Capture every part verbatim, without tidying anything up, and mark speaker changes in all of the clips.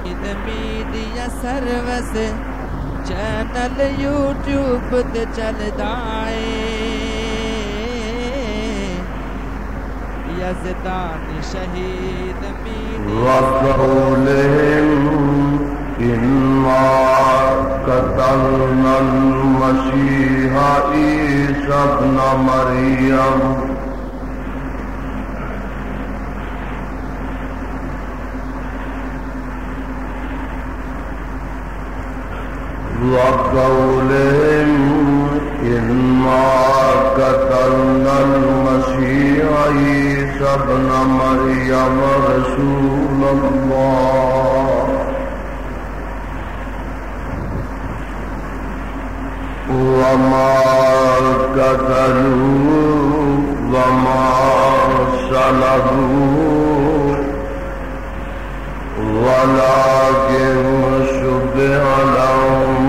Speaker 1: Media service channel YouTube تے چلدا اے یزدان شہید میڈیا
Speaker 2: وقولهم إنا قتلنا المسيح عيسى ابن مريم وقولهم إنا قتلنا المسيح عيسى ابن مريم رسول الله وما قتلوه وما صلبوه ولكن شبه لهم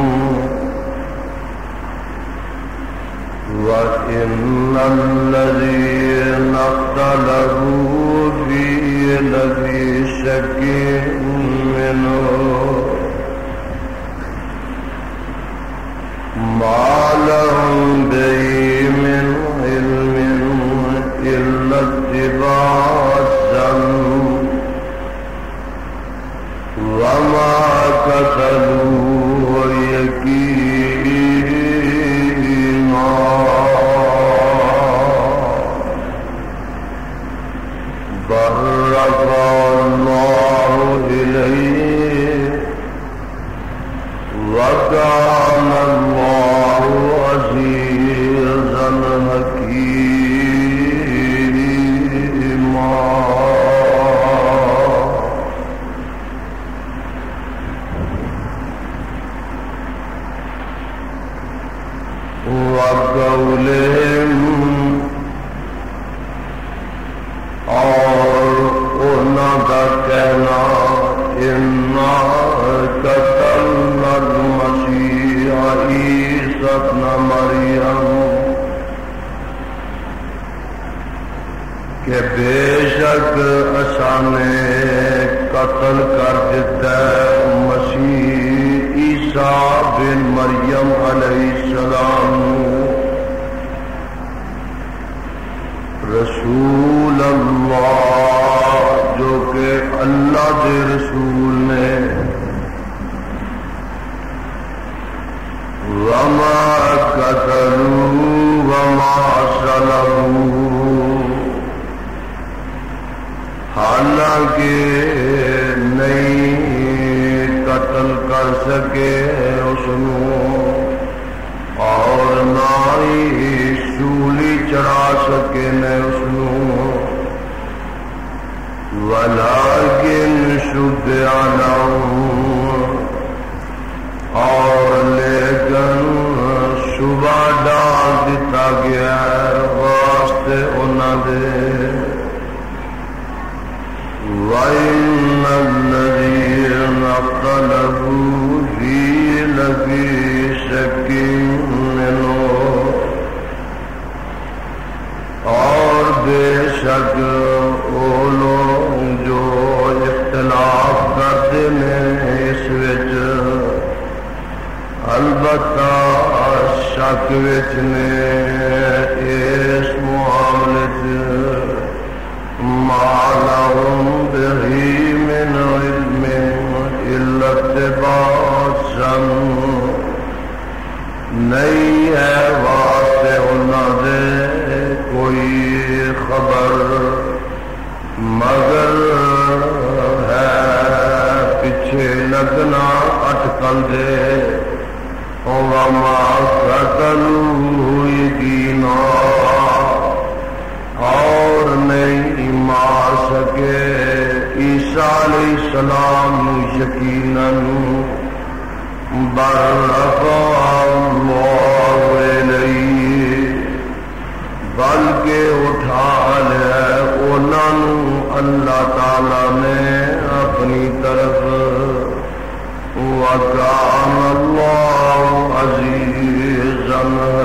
Speaker 2: وإن الذين اختلفوا فيه لفي شك منه ما لهم به من علم إلا اتباع الظن وما قتلوه يقينا بل رفعه الله إليه وكان الله عزيزا حكيما وقولهم اور انہوں کا کہنا انا قتلنا المسیح عیسی ابن مریم کہ بے شک اسانے قتل کر دیتا ہے مسیح عیسیٰ بن مریم علیہ السلام رسول اللہ جو کہ اللہ کے رسول نے وما قتلوه وما صلبوه حالانکہ نہیں قتل کر سکے اس نو اور نہ ہی سولی چڑھا سکے نے اس نو ولیکن شبہ لہم اور لیکن شبہ ڈال دیتا گیا واسطے انہاں دے وَإِنَّ الَّذِينَ اخْتَلَفُوا فِيهِ لَفِي شَكٍّ مِّنْهُ اور بے شک وہ لوگ جو اختلاف کرتے ہیں اس وچ البتہ شک وچ نے اس معاملے چ ما لهم به من علم إلا اتباع الظن نہیں ہے واسطے انہاں دے کوئی خبر مگر ہے پیچھے لگنا اٹکل دے وما قتلوه یقینا اور نہیں مار سکے عیسیٰ علیہ السلام یقیناً بل رفعہ اللہ الیہ بلکہ اٹھا لیا انہوں اللہ تعالیٰ نے اپنی طرف وَكَانَ اللَّهُ عَزِيزًا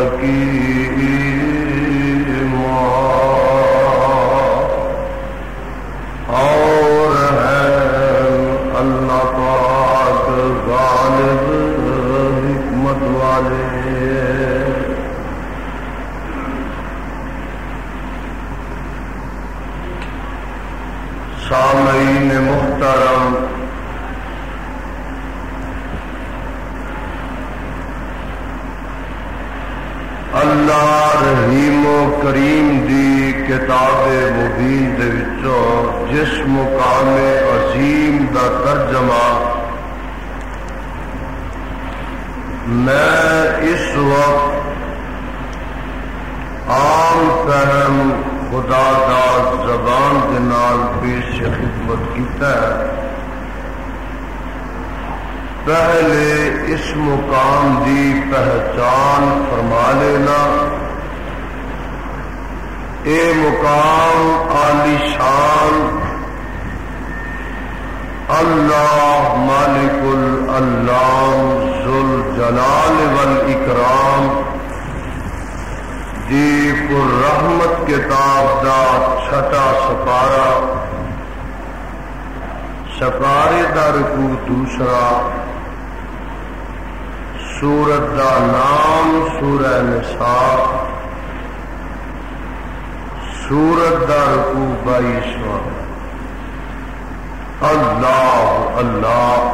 Speaker 2: حَكِيمًا اور ہے اللہ تعالیٰ پاک غالب حکمت والے سامعین محترم، اللہ رحیم و کریم دی کتاب مبین دے وچوں جس مقام عظیم دا ترجمہ میں اس وقت عام فہم خدا دا زبان کے نال پیش خدمت کیتا ہے، پہلے اس مقام دی پہچان فرما لینا۔ اے مقام عالی شان اللہ مالک الانام ذوالجلال والاکرام دی پر رحمت کتاب دا چھٹا سپارہ، سپارے دا رکوع دوسرا، سورت دا نام سورہ نساء، سورت دا رکوع بائیسواں۔ اللہ اللہ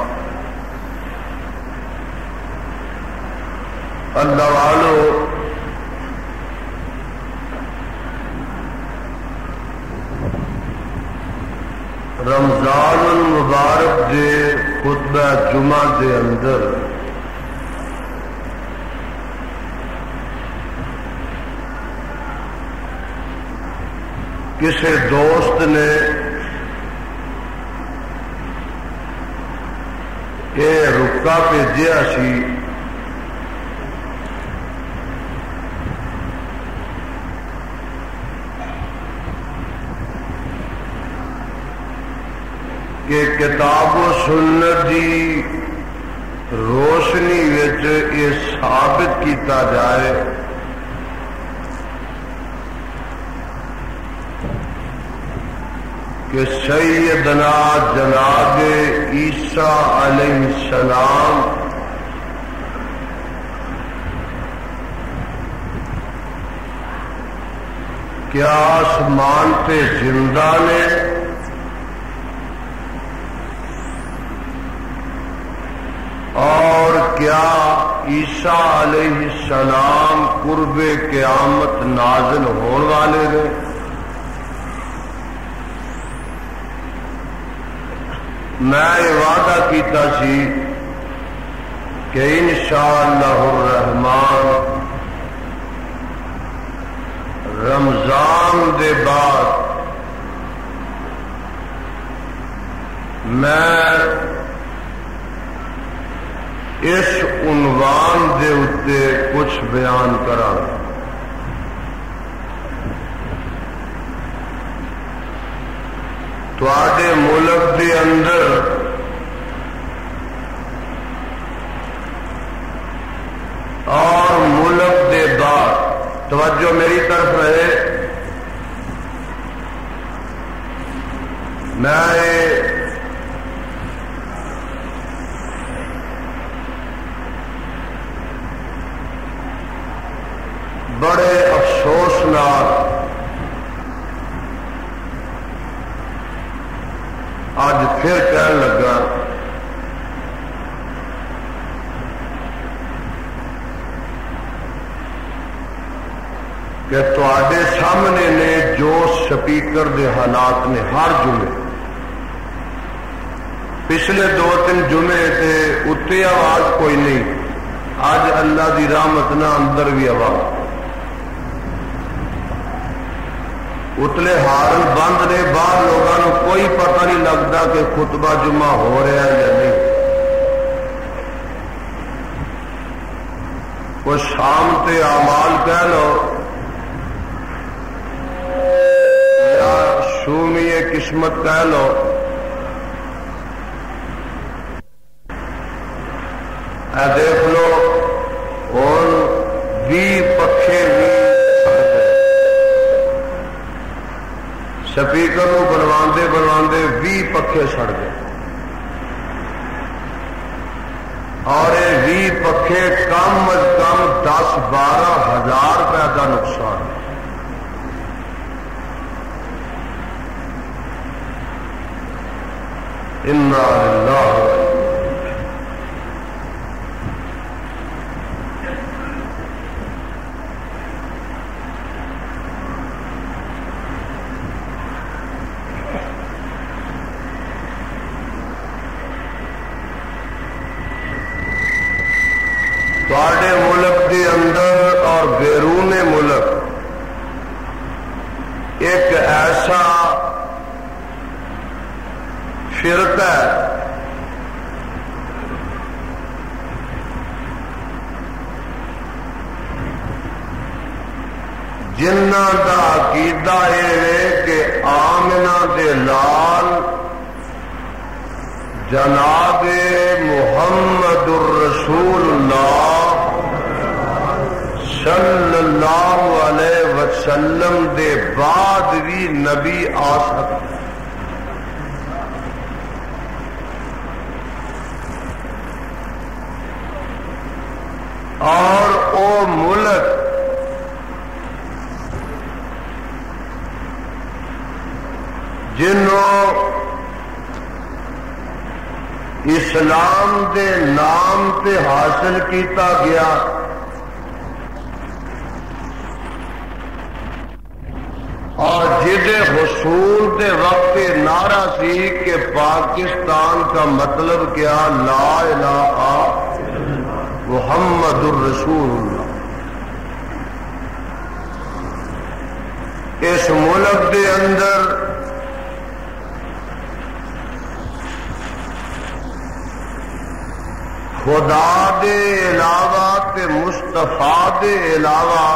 Speaker 2: اللہ والو، رمضان المبارک دے خطبہ جمعہ دے اندر کسی دوست نے یہ رکا بھیجا سی کہ کتاب و سنت دی روشنی وچ یہ ثابت کیتا جائے کہ سیدنا جناب عیسیٰ علیہ السلام کیا آسمان پہ زندہ نے اور کیا عیسیٰ علیہ السلام قرب قیامت نازل ہونے والے نے؟ میں یہ وعدہ کیتا سی کہ انشاءاللہ الرحمن رمضان دے بعد میں اس عنوان دے اتے کچھ بیان کرا۔ تواڈے ملک دے اندر اور ملک دے باہر، توجہ میری طرف رہے، میں بڑے افسوس نال آج پھر کہنے لگا کہ تواڈے سامنے نے جو سپیکر دے حالات نے ہر جمعے پچھلے دو تین جمعے تے اتنے آواز کوئی نہیں، آج اللہ دی رحمت نہ اندر بھی آواز، اتلے ہارن بند نے، باہر لوگوں کو کوئی پتہ نہیں لگتا کہ خطبہ جمعہ ہو رہا ہے یا نہیں۔ کوئی شام تے اعمال کہہ لو یا شومی قسمت کہہ لو، اے دیکھ لو اور بھی پکھے بھی سپیکر بنواندے بنواندے بھی پکھے سڑ گئے۔ اور بھی پکھے کم از کم دس بارہ ہزار روپے کا نقصان. انا للہ تواڈے ملک کے اندر اور بیرون ملک ایک ایسا فرقہ ہے جنہاں دا عقیدہ ہے کہ آمنہ دے لال جناب محمد الرسول اللہ صلی اللہ علیہ وسلم دے بعد بھی نبی آ سکتا. اور او ملک جنہوں اسلام دے نام پہ حاصل کیتا گیا اور جدے حصول دے وقت نعرہ سی کہ پاکستان کا مطلب کیا لا الہ محمد الرسول اللہ. اس ملک دے اندر خدا دے علاوہ تے مصطفیٰ دے علاوہ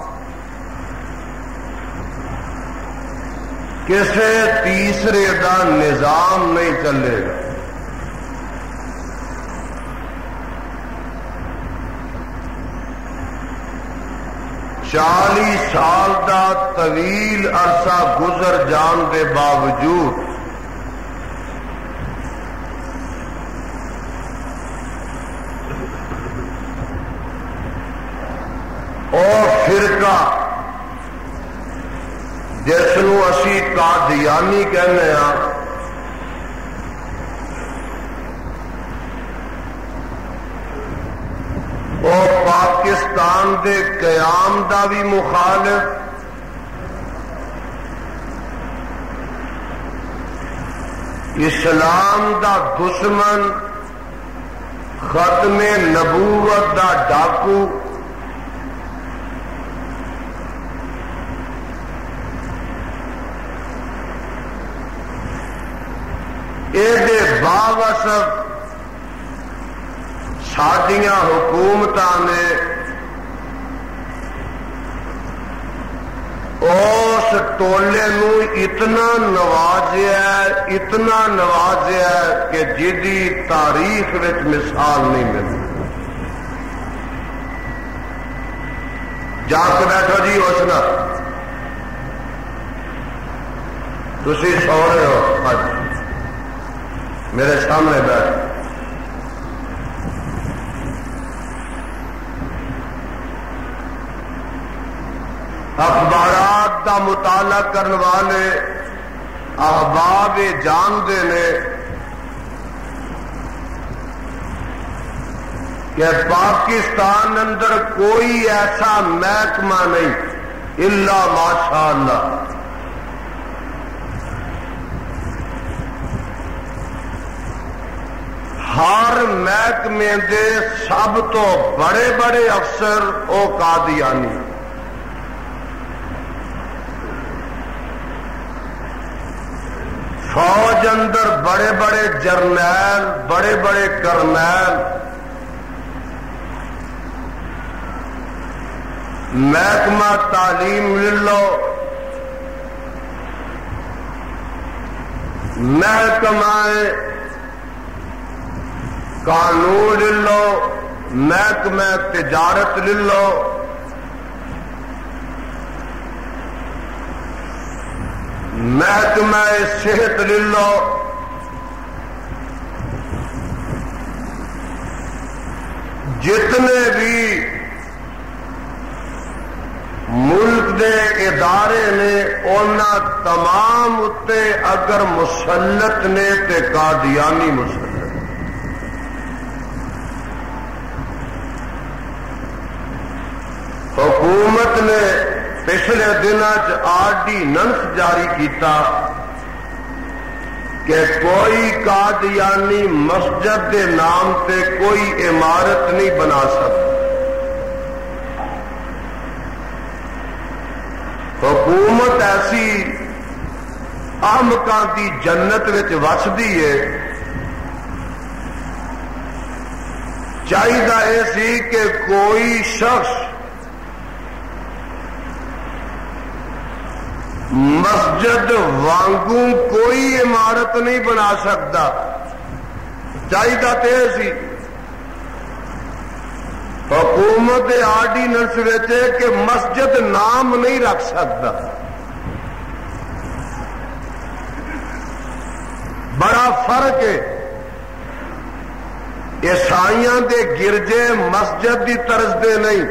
Speaker 2: کسے تیسرے دا نظام نہیں چلے گا. چالی سال دا طویل عرصہ گزر جان دے باوجود اور فرقہ جس نو اسی قادیانی کہنے ہاں اور پاکستان دے قیام دا بھی مخالف اسلام دا دشمن ختم نبوت دا ڈاکو یہ باوسط ساڈیاں حکومتاں نے اس ٹولے نو اتنا نوازیا ہے اتنا نوازیا ہے کہ جدی تاریخ وچ مثال نہیں ملتی. جا کے بیٹھو جی اس نا تسی سو رہے ہو اج میرے سامنے بیٹھ اخبارات دا مطالعہ کرنے والے احباب جانتے ہیں کہ پاکستان اندر کوئی ایسا محکمہ نہیں الا ماشاء اللہ ہر محکمے دے سب تو بڑے بڑے افسر او قادیانی. فوج اندر بڑے بڑے جرنیل بڑے بڑے کرنیل محکمہ تعلیم لے لو محکمہ قانون لے لو محکمہ تجارت لے لو محکمہ صحت لے لو جتنے بھی ملک دے ادارے نے انہاں تمام اتے اگر مسلط نے تے قادیانی مسلط. حکومت نے پچھلے دنوں آرڈیننس جاری کیتا کہ کوئی قادیانی مسجد کے نام تے کوئی عمارت نہیں بنا سکتا. حکومت ایسی احمقاں دی جنت وچ وسدی ہے. چاہیے یہ سی کہ کوئی شخص مسجد وانگوں کوئی عمارت نہیں بنا سکتا. چاہیے تو یہ سی حکومت آرڈیننس وچ کہ مسجد نام نہیں رکھ سکتا. بڑا فرق ہے. عیسائیاں دے گرجے مسجد دی طرز دے نہیں،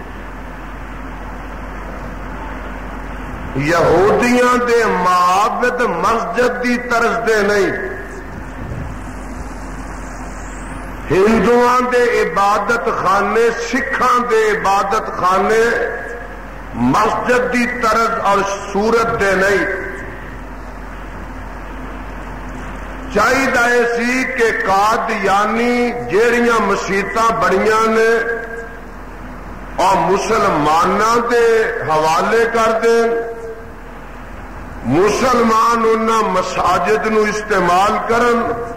Speaker 2: یہودیاں دے معابد مسجد دی طرز دے نہیں، ہندوؤں دے عبادت خانے سکھاں دے عبادت خانے مسجد دی طرز اور صورت دے نہیں. چاہیے سی کہ قادیانی جیڑیاں مسیتاں بڑیاں نے اور مسلماناں دے حوالے کر دیں، مسلمان انہاں مساجد نو استعمال کرن.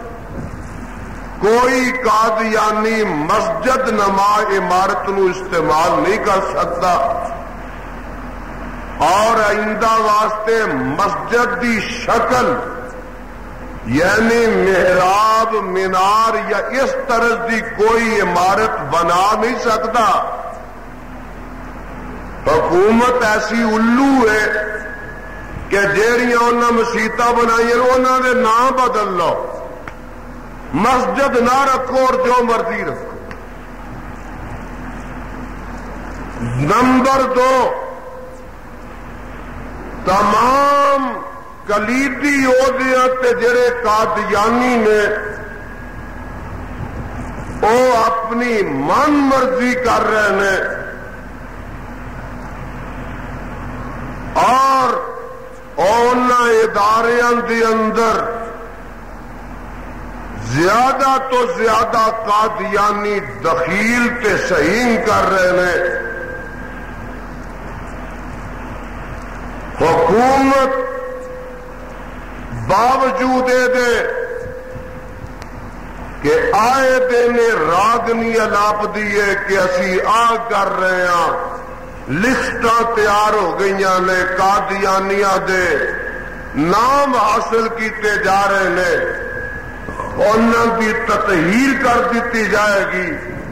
Speaker 2: کوئی قادیانی مسجد نما عمارت نو استعمال نہیں کر سکتا، اور آئندہ واسطے مسجد دی شکل یعنی محراب مینار یا اس طرح دی کوئی عمارت بنا نہیں سکتا. حکومت ایسی الو ہے کہ جیڑیاں انہاں مسیتاں بنائیاں انہاں دے نام بدل لو، مسجد نہ رکھو اور جو مرضی رکھو. نمبر دو، تمام کلیدی عہدیاں تے جڑے قادیانی نے وہ اپنی من مرضی کر رہے ہیں، اور انہاں اداریاں دے اندر زیادہ تو زیادہ قادیانی دخیل تے صحیح کر رہے ہیں. حکومت باوجود دے کہ آئے دن راگنی الاپ دیے کہ اسی آ کر رہے ہیں، لسٹاں تیار ہو گئی نے قادیانیاں دے نام حاصل کیتے جا رہے ہیں، انہاں کی تطہیر کر دیتی جائے گی.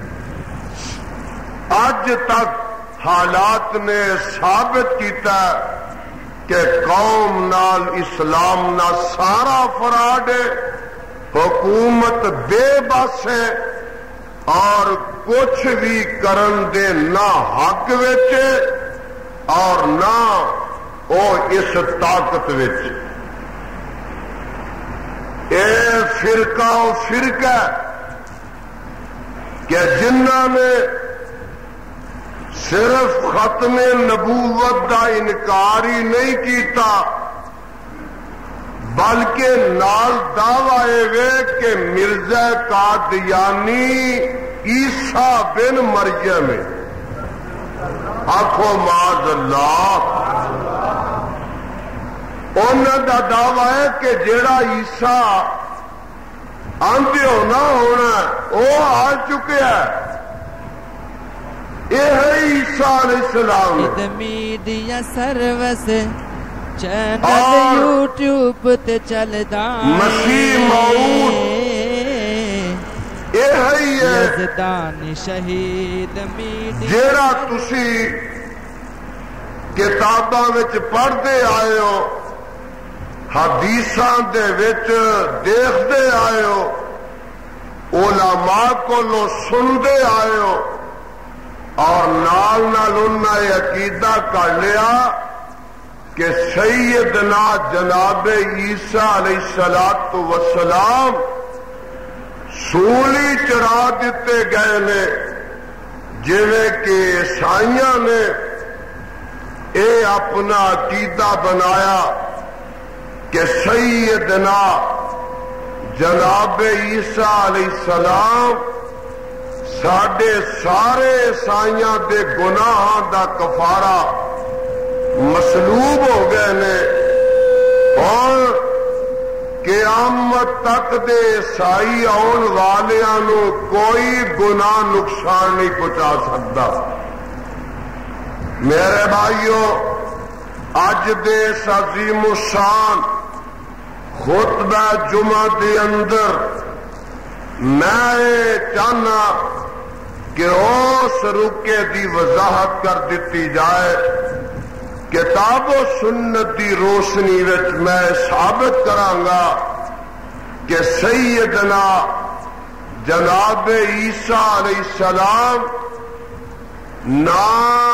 Speaker 2: اج تک حالات نے ثابت کیتا کہ قوم نال اسلام نہ سارا فراڈ ہے. حکومت بے بس ہے اور کچھ بھی کرن دے نہ حق وچ اور نہ او اس طاقت وچ. اے فرقہ و فرقہ کہ جنہاں نے صرف ختم نبوت دا انکار ہی نہیں کیتا بلکہ نال دعوی وے کہ مرزا قادیانی عیسیٰ بن مریم ہے. آخو معاذ اللہ. انہوں دا دعوی ہے کہ جیڑا عیسیٰ آندے ہونا ہونا وہ آ چکے ہے. یہ ہے عیسیٰ علیہ السلام.
Speaker 1: میڈیا سروس چینل یوٹیوب تے چلدا
Speaker 2: مسیح موعود یہ ہے
Speaker 1: یزدان شہید میڈیا
Speaker 2: جیڑا تسی کتاباں وچ پڑھتے آئے ہو، حدیثاں دے وچ دیکھتے آئے ہو، علماء کو لو سندے آئے ہو اور نال نال انہاں یہ عقیدہ کر لیا کہ سیدنا جناب عیسیٰ علیہ الصلوۃ والسلام سولی چڑھا دیتے گئے نے، جویں کہ عیسائیاں نے اے اپنا عقیدہ بنایا کہ سیدنا جناب عیسیٰ علیہ السلام ساڈے سارے عیسائیاں دے گناہاں دا کفارہ مسلوب ہو گئے نے، اور قیامت تک دے عیسائی آن والیاں نو کوئی گناہ نقصان نہیں پہنچا سکتا۔ میرے بھائیو، اج دے اس عظیم الشان خطبہ جمعہ دے اندر میں چاہنا کہ اس رکے دی وضاحت کر دیتی جائے۔ کتاب و سنت دی روشنی وچ میں ثابت کرانگا کہ سیدنا جناب عیسیٰ علیہ السلام نہ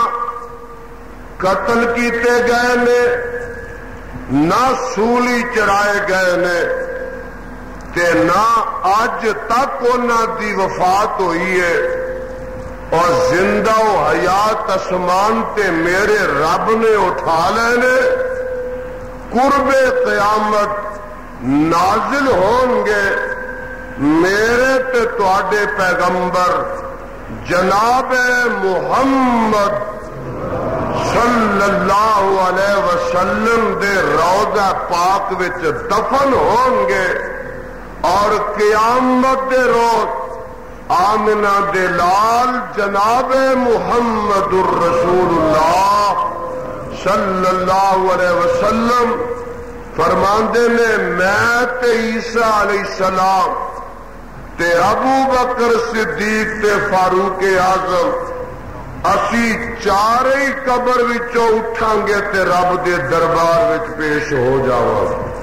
Speaker 2: قتل کیتے گئے نے، نہ سولی چڑھائے گئے نے، تے نہ اج تک انہاں دی وفات ہوئی ہے، اور زندہ و حیات اسمان تے میرے رب نے اٹھا لینے، قرب قیامت نازل ہوں گے میرے تے تواڈے پیغمبر جناب محمد صلی اللہ علیہ وسلم دے روضہ پاک وچ دفن ہوں گے، اور قیامت دے روز آمنہ دے لال جناب محمد الرسول اللہ صلی اللہ علیہ وسلم فرماندے نے، میں تے عیسیٰ علیہ السلام تے ابو بکر صدیق تے فاروق اعظم اسی چارے ہی قبر وچوں اٹھاں گے تے رب دے دربار وچ پیش ہو جاواں۔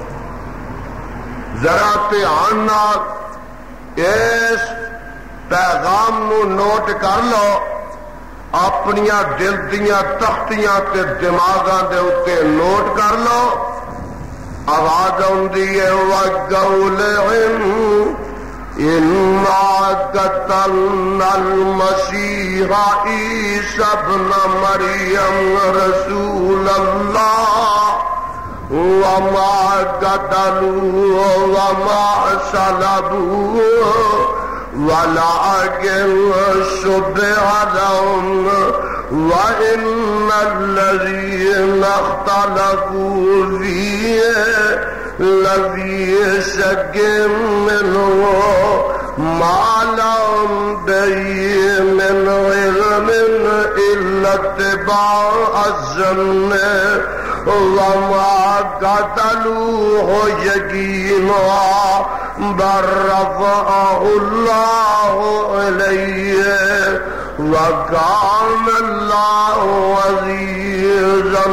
Speaker 2: ذرا دھیان نال اس پیغام نو نوٹ کر لو، اپنیاں دل دیاں تختیاں تے دماغاں دے اتے نوٹ کر لو۔ آواز آندی ہے وَقَوْلِهِمْ إِنَّا قَتَلْنَا الْمَسِيحَ عِيسَى ابْنَ مَرْيَمَ رَسُولَ اللَّهِ وَمَا قَتَلُوهُ وَمَا صَلَبُوهُ وَلَٰكِن شُبِّهَ لَهُمْ وَإِنَّ الَّذِينَ اخْتَلَفُوا فِيهِ لَفِي شَكٍّ مِّنْهُ مَا لَهُم بِهِ مِنْ عِلْمٍ إِلَّا اتِّبَاعَ الظَّنِّ وَمَا قَتَلُوهُ يَقِينًا بَل رَّفَعَهُ اللَّهُ إِلَيْهِ وَكَانَ اللَّهُ عَزِيزًا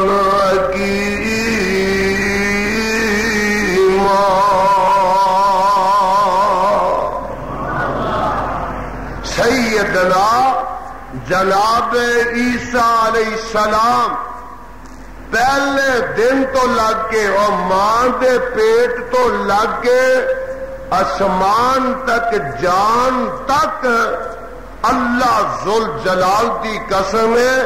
Speaker 2: حَكِيمًا۔ سیدنا جناب عیسیٰ علیہ السلام پہلے دن تو لگ کے اور ماں دے پیٹ تو لگ کے آسمان تک جان تک اللہ ذل جلال دی قسم ہے،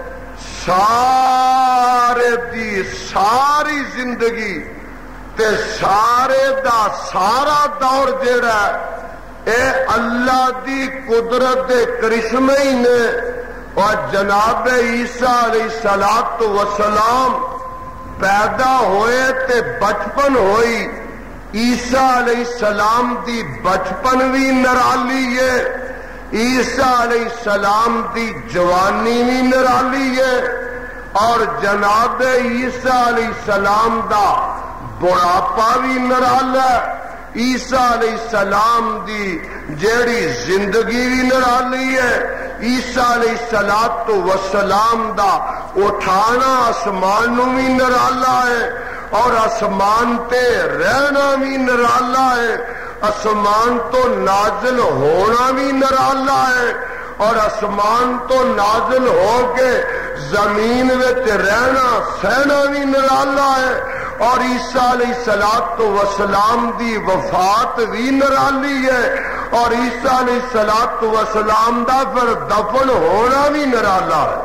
Speaker 2: سارے دی ساری زندگی تے سارے دا سارا دور جیڑا اے اللہ دی قدرت دے کرشمے ہی نے۔ اور جناب عیسیٰ علیہ الصلوۃ والسلام پیدا ہوئے تے بچپن ہوئی، عیسیٰ علیہ السلام دی بچپن بھی نرالی ہے، عیسیٰ علیہ السلام دی جوانی بھی نرالی ہے، اور جناب عیسیٰ علیہ السلام دا بڑھاپا بھی نرالا ہے، عیسیٰ علیہ السلام دی جیڑی زندگی بھی نرالی ہے، عیسیٰ علیہ الصلوۃ والسلام دا اٹھانا آسمان نو بھی نرالا ہے، اور آسمان تے رہنا بھی نرالا ہے، آسمان تو نازل ہونا بھی نرالا ہے اور آسمان تو نازل ہو کے زمین وچ رہنا سہنا بھی نرالا ہے اور عیسیٰ علیہ الصلوۃ والسلام دی وفات بھی نرالی ہے اور عیسیٰ علیہ الصلوۃ والسلام دا پھر دفن ہونا بھی نرالا ہے.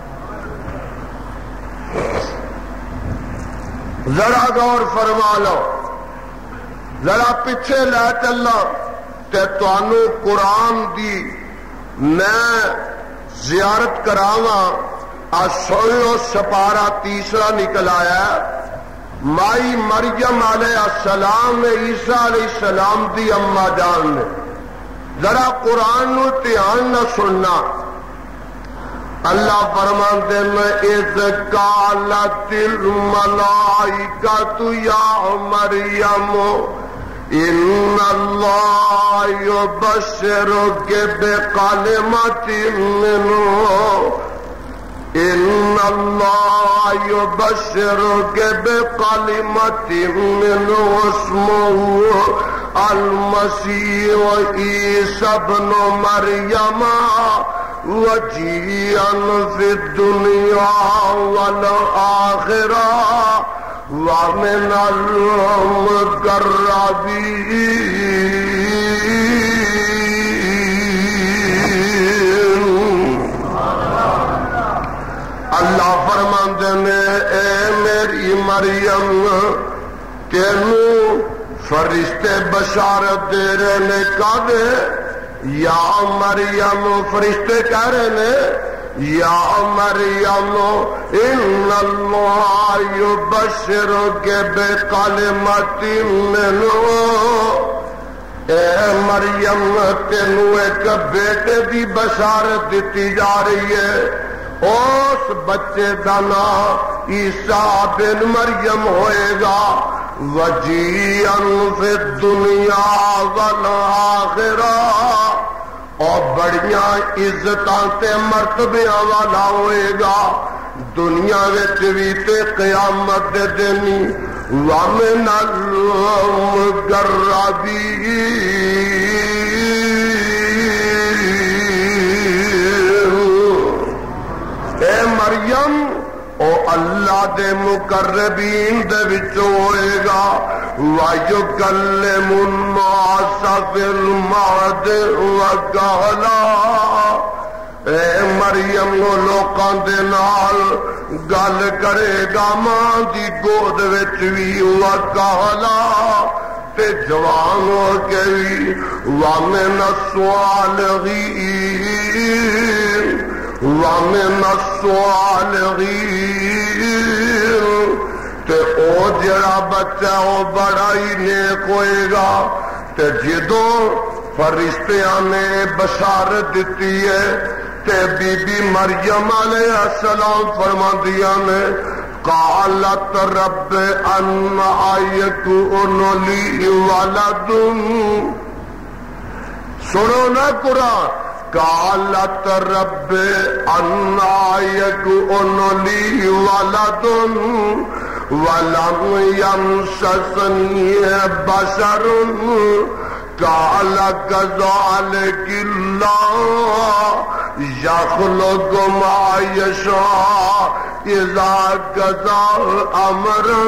Speaker 2: ذرا غور فرما لو، ذرا پیچھے لے چلا تے تانوں قرآن دی میں زیارت کراواں. آ سن لو سپارہ تیسرا نکل آیا. مائی مریم علیہ السلام عیسیٰ علیہ السلام دی اما جان نے. ذرا قرآن نو دھیان نہ سننا. اللہ فرماتے ہیں اذ قالت الملائکۃ یا مریم ان اللہ یبشرک بکلمۃ منہ ان اللہ یبشرک بکلمۃ منہ اسمہ المسیح عیسی ابن مریم وجیئا فی الدنیا والآخرہ ومن المقربین. اللہ فرماندے نے اے میری مریم تینوں فرشتے بشارت دے رہے نے کہے یا مریم، فرشتے کہہ رہے نے یا مریم ان اللہ یبشرک بکلمۃ منہ. اے مریم تینوں ایک بیٹے دی بشارت دیتی جا رہی ہے. اس بچے کا نام عیسیٰ بن مریم ہوئے گا. وجیئا فی الدنیا والآخرہ اور بڑیاں عزتاں تے مرتبیاں والا ہوئے گا دنیا وچ بھی تے قیامت دے دن. ومن المقربین. اے مریم او اللہ دے مقربین دے وچ ہوئے گا. وَيُكَلِّمُ النَّاسَ فِي الْمَهْدِ وَكَهْلًا. اے مریم لوکاں دے نال گل کرے گا ماں دی گود وچ وی وَكَهْلًا تے جوان ہو کے وی. وَمِنَ الصَّالِحِينَ وَمِنَ الصَّالِحِينَ. تے او جڑا بچہ او بڑا ہی نیک ہوئے گا. تے جدوں فرشتیاں نے بشارت دیتی ہے تے بی بی مریم علیہ السلام فرماندیاں نے قالت رب انا یکون لی ولد. سنو نا قرآن. قالت رب انا یکون لی ولد ولم یمسسنی بشر قال کذلک اللہ یخلق ما یشاء اذا قضى امرا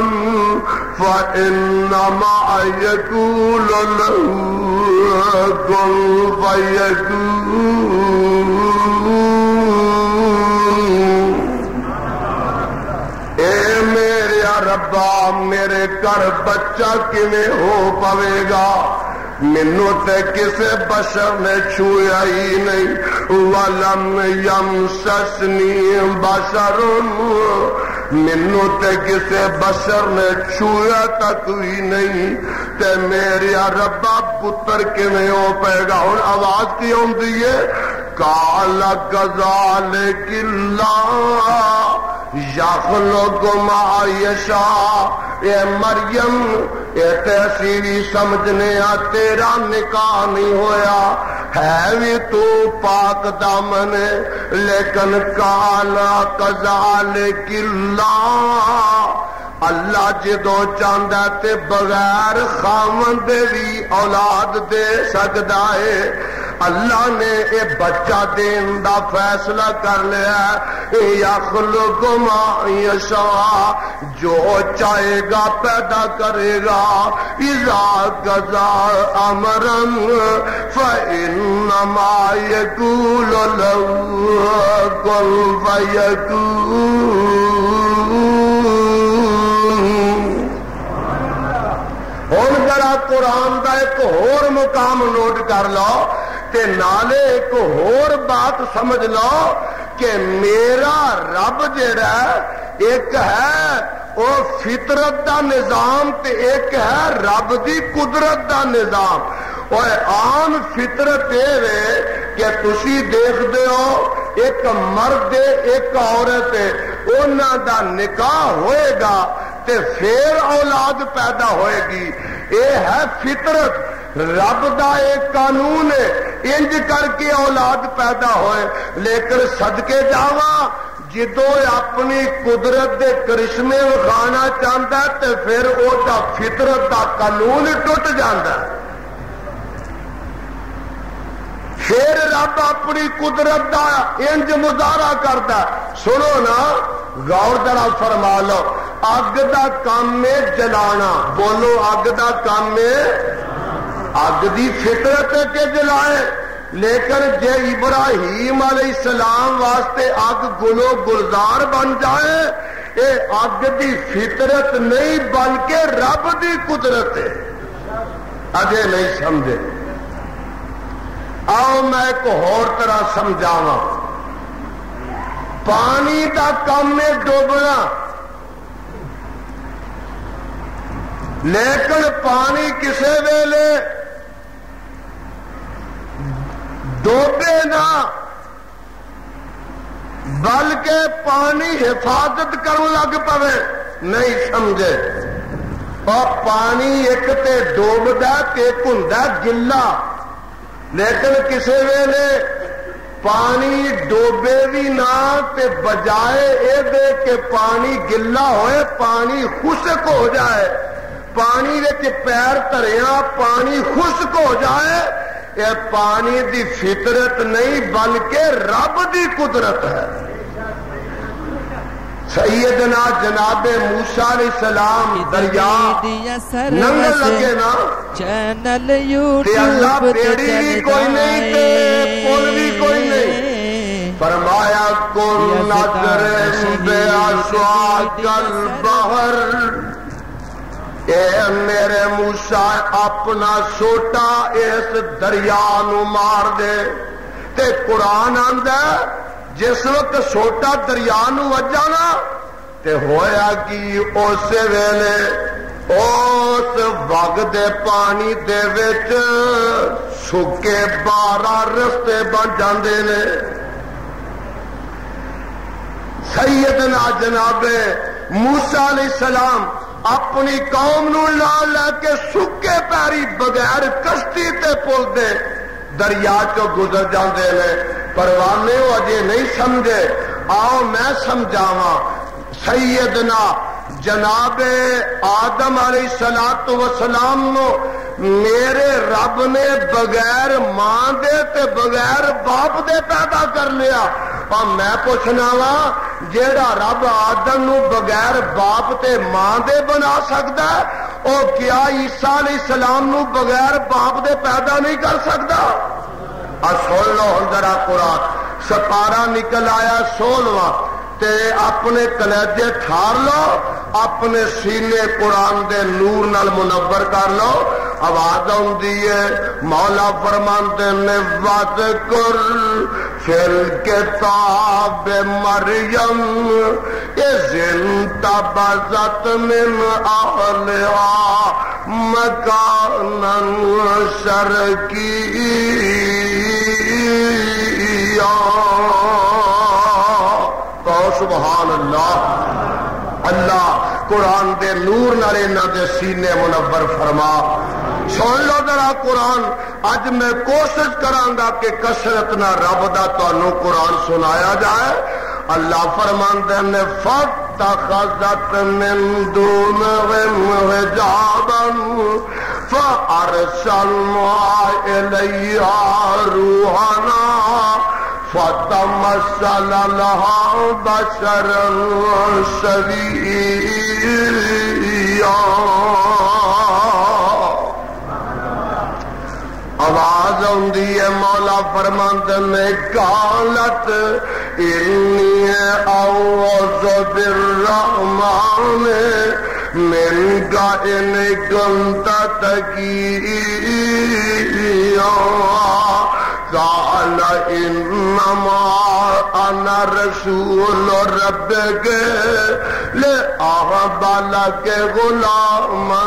Speaker 2: فانما یقول له کن فیکون. اے میرے ربا میرے گھر بچہ کیویں ہو پوے گا؟ مینوں تے کسے بشر نے چھویا ہی نہیں. ولم یمسسنی بشر، مینوں تے کسے بشر نے چھویا تک ہی نہیں. تے میرے ربا پتر کیویں ہو پے گا؟ ہن آواز کی آندی ہے قال کذالک اللہ یخلق ما یشاء. اے مریم اے تیسی بھی سمجھنے آ تیرا نکاح نہیں ہویا ہے بھی تو پاک دامن، لیکن کالا کذالک اللہ اللہ جدو چاہتا تے بغیر خاوند دے بھی اولاد دے سکتا ہے. اللہ نے اے بچہ دین دا فیصلہ کر لیا. یخلق ما یشاء جو چاہے گا پیدا کرے گا. اذا قضا امرا فانما یقول له کن فیکون. ہن ذرا قرآن دا ایک اور مقام نوٹ کر لو تے نالے ایک اور بات سمجھ لو کہ میرا رب جڑا ایک ہے وہ فطرت دا نظام تے ایک ہے رب دی قدرت دا نظام. اور عام فطرت یہ کہ تسی دیکھتے ہو ایک مرد ایک عورت انہاں دا نکاح ہوئے گا تے پھر اولاد پیدا ہوئے گی. اے ہے فطرت رب دا ایک قانون ہے انج کر کے اولاد پیدا ہوئے. لیکن صدقے جاواں جدو اپنی قدرت دے کرشمے وکھانا چاہتا ہے تے پھر او دا فطرت دا قانون ٹوٹ جاتا ہے. پھر رب اپنی قدرت دا انج مظاہرہ کرتا ہے. سنو نا غور ذرا فرما لو. اگ دا کام ہے جلانا. بولو اگ دا کام ہے. اگ دی فطرت ہے کہ جلائے. لیکن جے ابراہیم علیہ السلام واسطے اگ گلو گلزار بن جائے اے اگ دی فطرت نہیں بلکہ رب دی قدرت ہے. اجے نہیں سمجھے. آؤ میں ایک اور طرح سمجھاواں. پانی دا کام ہے ڈوبنا. لیکن پانی کسے ویلے ڈوبے نہ بلکہ پانی حفاظت کرنے لگ پوے. نہیں سمجھے. اور پانی ایک تے ڈوبدا تے ایک ہوندا گلا. لیکن کسے ویلے پانی ڈوبے بھی نہ تے بجائے اے دے کہ پانی گلا ہوئے پانی خشک ہو جائے. پانی وچ پیر دھریا پانی خشک ہو جائے. یہ پانی دی فطرت نہیں بلکہ رب دی قدرت ہے. سیدنا جناب موسیٰ علیہ السلام دریا ننگل لگے نا
Speaker 1: چینل
Speaker 2: تے اللہ
Speaker 1: یوٹیوب
Speaker 2: پیڑی بھی کوئی نہیں تے پل بھی کوئی نہیں. فرمایا کن نظر بعصاک البحر. اے میرے موسیٰ اپنا سوٹا اس دریا نو مار دے. تے قرآن آندا جس وقت سوٹا دریا نو وجا نا تے ہویا کہ اس ویلے اس وگ دے پانی دے وچ سکے بارہ رستے بن جاندے نے. سیدنا جناب موسیٰ علیہ السلام اپنی قوم نو لا لے کے سکے پیری بغیر کشتی تے پل دے دریا چو گزر جاندے نے. پروانے ہو اجے نہیں سمجھے. آؤ میں سمجھاواں. سیدنا جناب آدم علیہ الصلوۃ والسلام نو میرے رب نے بغیر ماں دے تے بغیر باپ دے پیدا کر لیا. اور میں پوچھنا وا جیڑا رب آدم نو بغیر باپ تے ماں دے بنا سکتا ہے او کیا عیسیٰ علیہ السلام نو بغیر باپ دے پیدا نہیں کر سکتا؟ اور سن لو ہن ذرا قرآن. سپارہ نکل آیا سولہواں تے اپنے کلیجے ٹھار لو اپنے سینے قرآن دے نور نال منور کر لو. آواز آندی ہے مولا فرماندے نے وذکر فی الکتاب مریم اذ انتبذت من اہلہا مکانا شرقیا. تو سبحان اللہ. اللہ قرآن دے نور نال انہاں دے سینے منور فرما. سن لو ذرا قرآن. اج میں کوشش کراں گا کہ کثرت نہ رب دا تانوں قرآن سنایا جائے. اللہ فرماندے نے فق فاتخذت من دونهم حجابا فأرسلنا إليها روحنا فتمثل لها بشرا سويا. آواز آندی ہے مولا فرماندے نے قالت انی اعوذ بالرحمن منک ان کنت تقیا. قال انما انا رسول ربک لأهب لك غلاما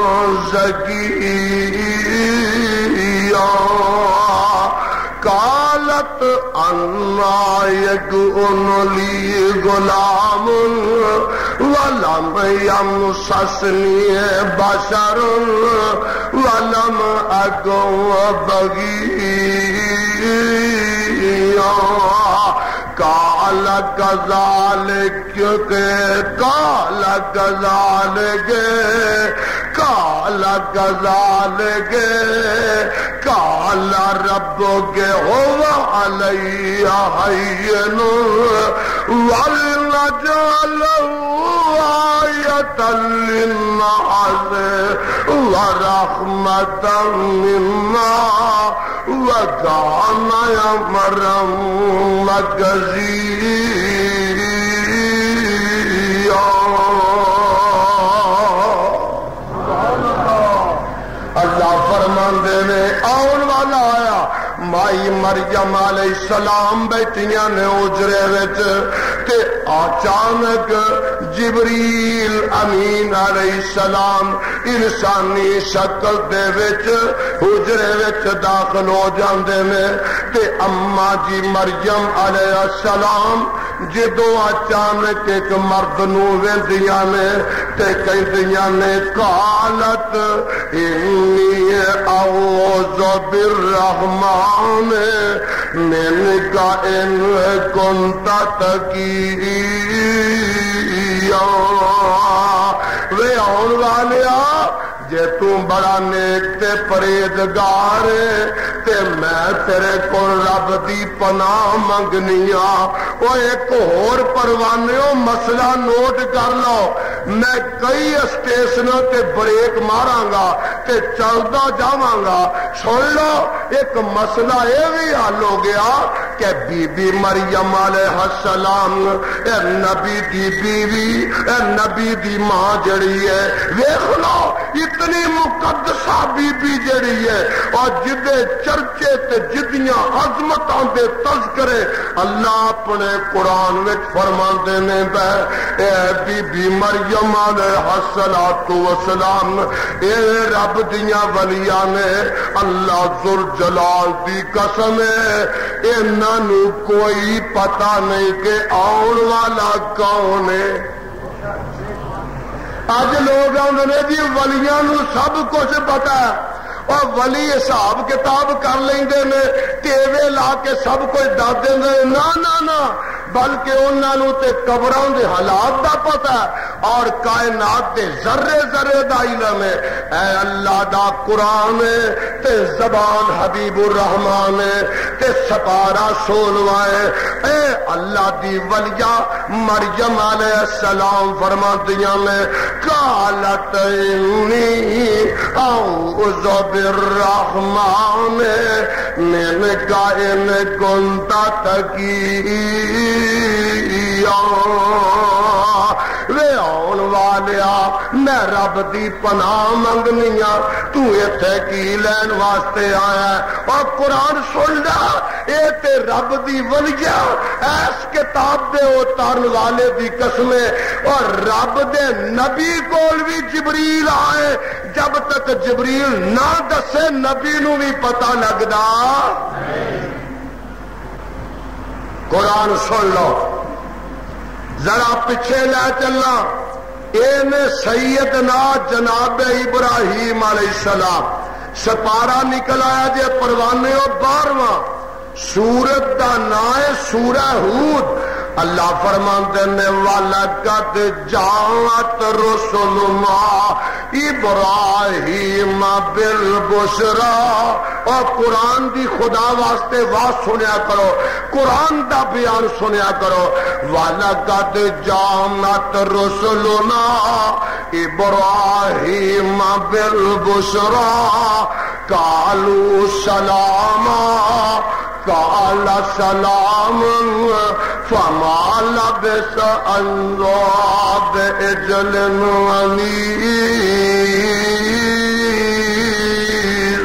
Speaker 2: زکیا. قالت انا یکون لی غلام ولم یمسسنی بشر ولم اکن بغیا. قال كذلك قال كذلك قال كذلك قال ربك هو علي هين ولنجعله آية للناس ورحمة منا وكان أمرا مقضيا. اللہ فرماندے نے آن والا آیا مائی مریم علیہ السلام بیٹھیاں نے اجرے وچ تے اچانک جبریل امین علیہ السلام انسانی شکل دے وچ اجرے وچ داخل ہو جاندے نے تے اما جی مریم علیہ السلام جدو اچانک ایک مرد نو ویندیاں نے تے کہندیاں نے قالت انی اعوذ بالرحمن منک ان کنت تقیا. وے آن والیا جے تو بڑا نیک تے پرہیزگار تے میں تیرے کو رب دی پناہ منگنیا. او ایک اور پروانیوں مسئلہ نوٹ کر لو. میں کئی اسٹیشنوں تے بریک ماراں گا تے چلدا جاواں گا. سن لو ایک مسئلہ یہ بھی حل ہو گیا کہ بی بی مریم علیہ السلام اے نبی دی بیوی اے نبی دی ماں جڑی ہے ویکھ لو اتنی مقدسہ بی بی جڑی ہے اور جدے چرچے تے جدیاں عظمتاں دے تذکرے اللہ اپنے قرآن وچ فرماندے نے بے اے بی بی مریم علیہ السلام اے رب دیاں ولیاں نے اللہ ذوالجلال دی قسم ہے انہاں نو کوئی پتہ نہیں کہ آن والا کون ہے. اج لوگ آندے نے جی ولیاں نو سب کچھ پتا ہے اور ولی حساب کتاب کر لیندے نے ٹیوے لا کے سب کچھ دس دیندے. نا نا نا بلکہ انہاں نو تے قبراں دے حالات دا پتہ ہے اور کائنات دے ذرے ذرے دا علم ہے. اے اللہ دا قرآن ہے تے زبان حبیب الرحمان ہے تے سپارہ سولواں ہے. اے اللہ دی ولیہ مریم علیہ السلام فرماندیاں نے قالت انی اعوذ بالرحمن منک ان کنت تقیا. وے آن والیا میں رب دی پناہ منگنیاں تو ایتھے کی لین واسطے آیا ہے. اور قرآن سن لیا اے تے رب دی ولیہ ایس کتاب دے اتارن والے دی قسمیں اور رب دے نبی کول بھی جبریل آئے جب تک جبریل نہ دسے نبی نو بھی پتہ لگدا. قرآن سن لو ذرا پیچھے لے چلنا. اے سیدنا جناب ابراہیم علیہ السلام سپارہ نکل آیا جے پروانے بارواں سورت دا نام ہے سورہ ہود اللہ فرماتے نے وَلَقَدْ جَاءَتْ رُسُلُنَا إِبْرَاهِيمَ بِالْبُشْرَى۔ اور قرآن دی خدا واسطے واز سنیا کرو، قرآن دا بیان سنیا کرو۔ وَلَقَدْ جَاءَتْ رُسُلُنَا إِبْرَاهِيمَ بِالْبُشْرَى قَالُوا سَلَامًا قال سلام فما لبث أن جاء بعجل حنيذ۔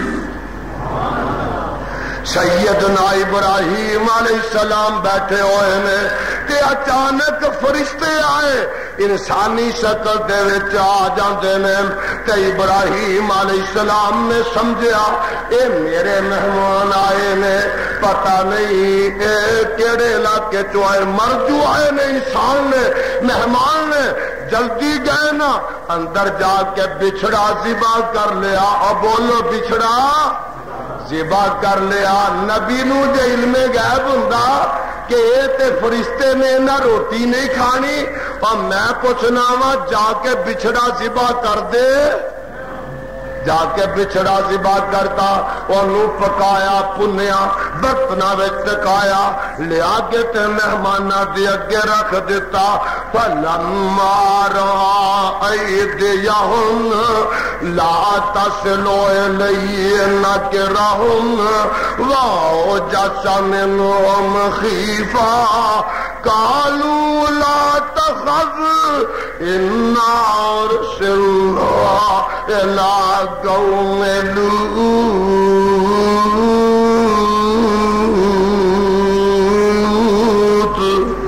Speaker 2: سیدنا ابراہیم علیہ السلام بیٹھے ہوئے نے کہ اچانک فرشتے آئے انسانی شکل دے وچ آ جاندے نے تے ابراہیم علیہ السلام نے سمجھیا اے میرے مہمان آئے نے، پتہ نہیں اے کیڑے علاقے چوں آئے، مرجو آئے نے، انسان نے، مہمان نے۔ جلدی گئے نا اندر جا کے بچھڑا ذبح کر لیا۔ اور بولو بچھڑا ذبح کر لیا۔ نبی نو جے علم غیب ہوندا کہ اے تے فرشتے نے نہ روٹی نہیں کھانی، اور میں پوچھنا وا جا کے بچھڑا ذبح کر دے، جا کے بچھڑا ذبح کرتا، انہوں پکایا پنیا برتنا وچ ٹکایا، لیا کے تے مہماناں دے اگے رکھ دیتا۔ فلما رأى أيديهم لا تصل إليه نكرهم وأوجس منهم خيفة قالوا لا تخف إنا أرسلنا إلى قوم لوط۔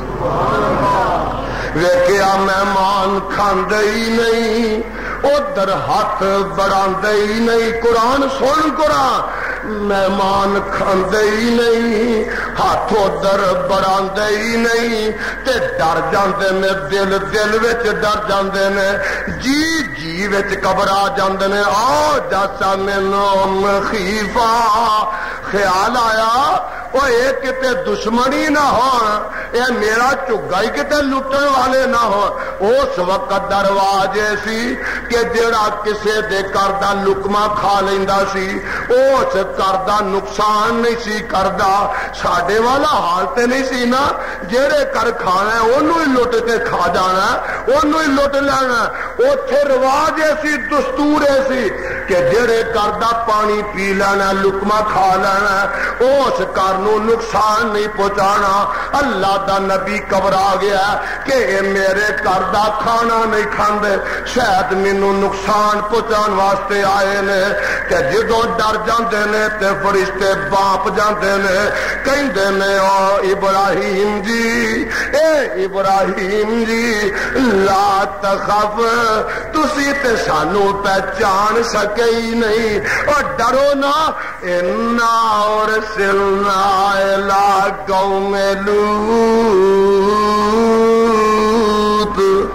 Speaker 2: ویکھیا مہمان کھاندے ہی نہیں، ادھر ہاتھ بڑھاندے ہی نہیں۔ قرآن سن قرآن، مہمان کھاندے ہی نہیں، ہاتھ ادھر بڑھاندے ہی نہیں، تے ڈر جاندے نے، دل دل وچ ڈر جاندے نے، جی جی وچ گھبرا جاندے نے۔ آؤ جیسا منہم خیفہ، خیال آیا وہ ایک کتے دشمنی نہ ہو، اے میرا چگائی کتے لٹن والے نہ ہو۔ اس وقت دروازے سی کہ جڑا کسے دے کردہ لکما کھا لیندا سی، اس کردہ نقصان نہیں سی کردہ۔ ساڈے والا حال تے نہیں سی نا، جڑے کر کھانا ہے انہوں ہی لٹ کے کھا جانا ہے، انہوں ہی لٹ لینا۔ اوتھے رواج ایسی دستور ایسی کہ جڑے کردہ پانی پی لینا، لکما کھا لینا، اس کر نو نقصان نہیں پہنچانا۔ اللہ دا نبی گھبرا گیا کہ اے میرے گھر دا کھانا نہیں کھاندے، شاید مینوں نقصان پہنچان واسطے آئے نے۔ تے جدوں ڈر جاندے نے تے فرشتے باپ جاندے نے، کہندے نے او ابراہیم جی، اے ابراہیم جی لا تخف، تسی تے سانو پہچان سکے ہی نہیں، اور ڈرو نا، انا ارسلنا الى قوم لوط۔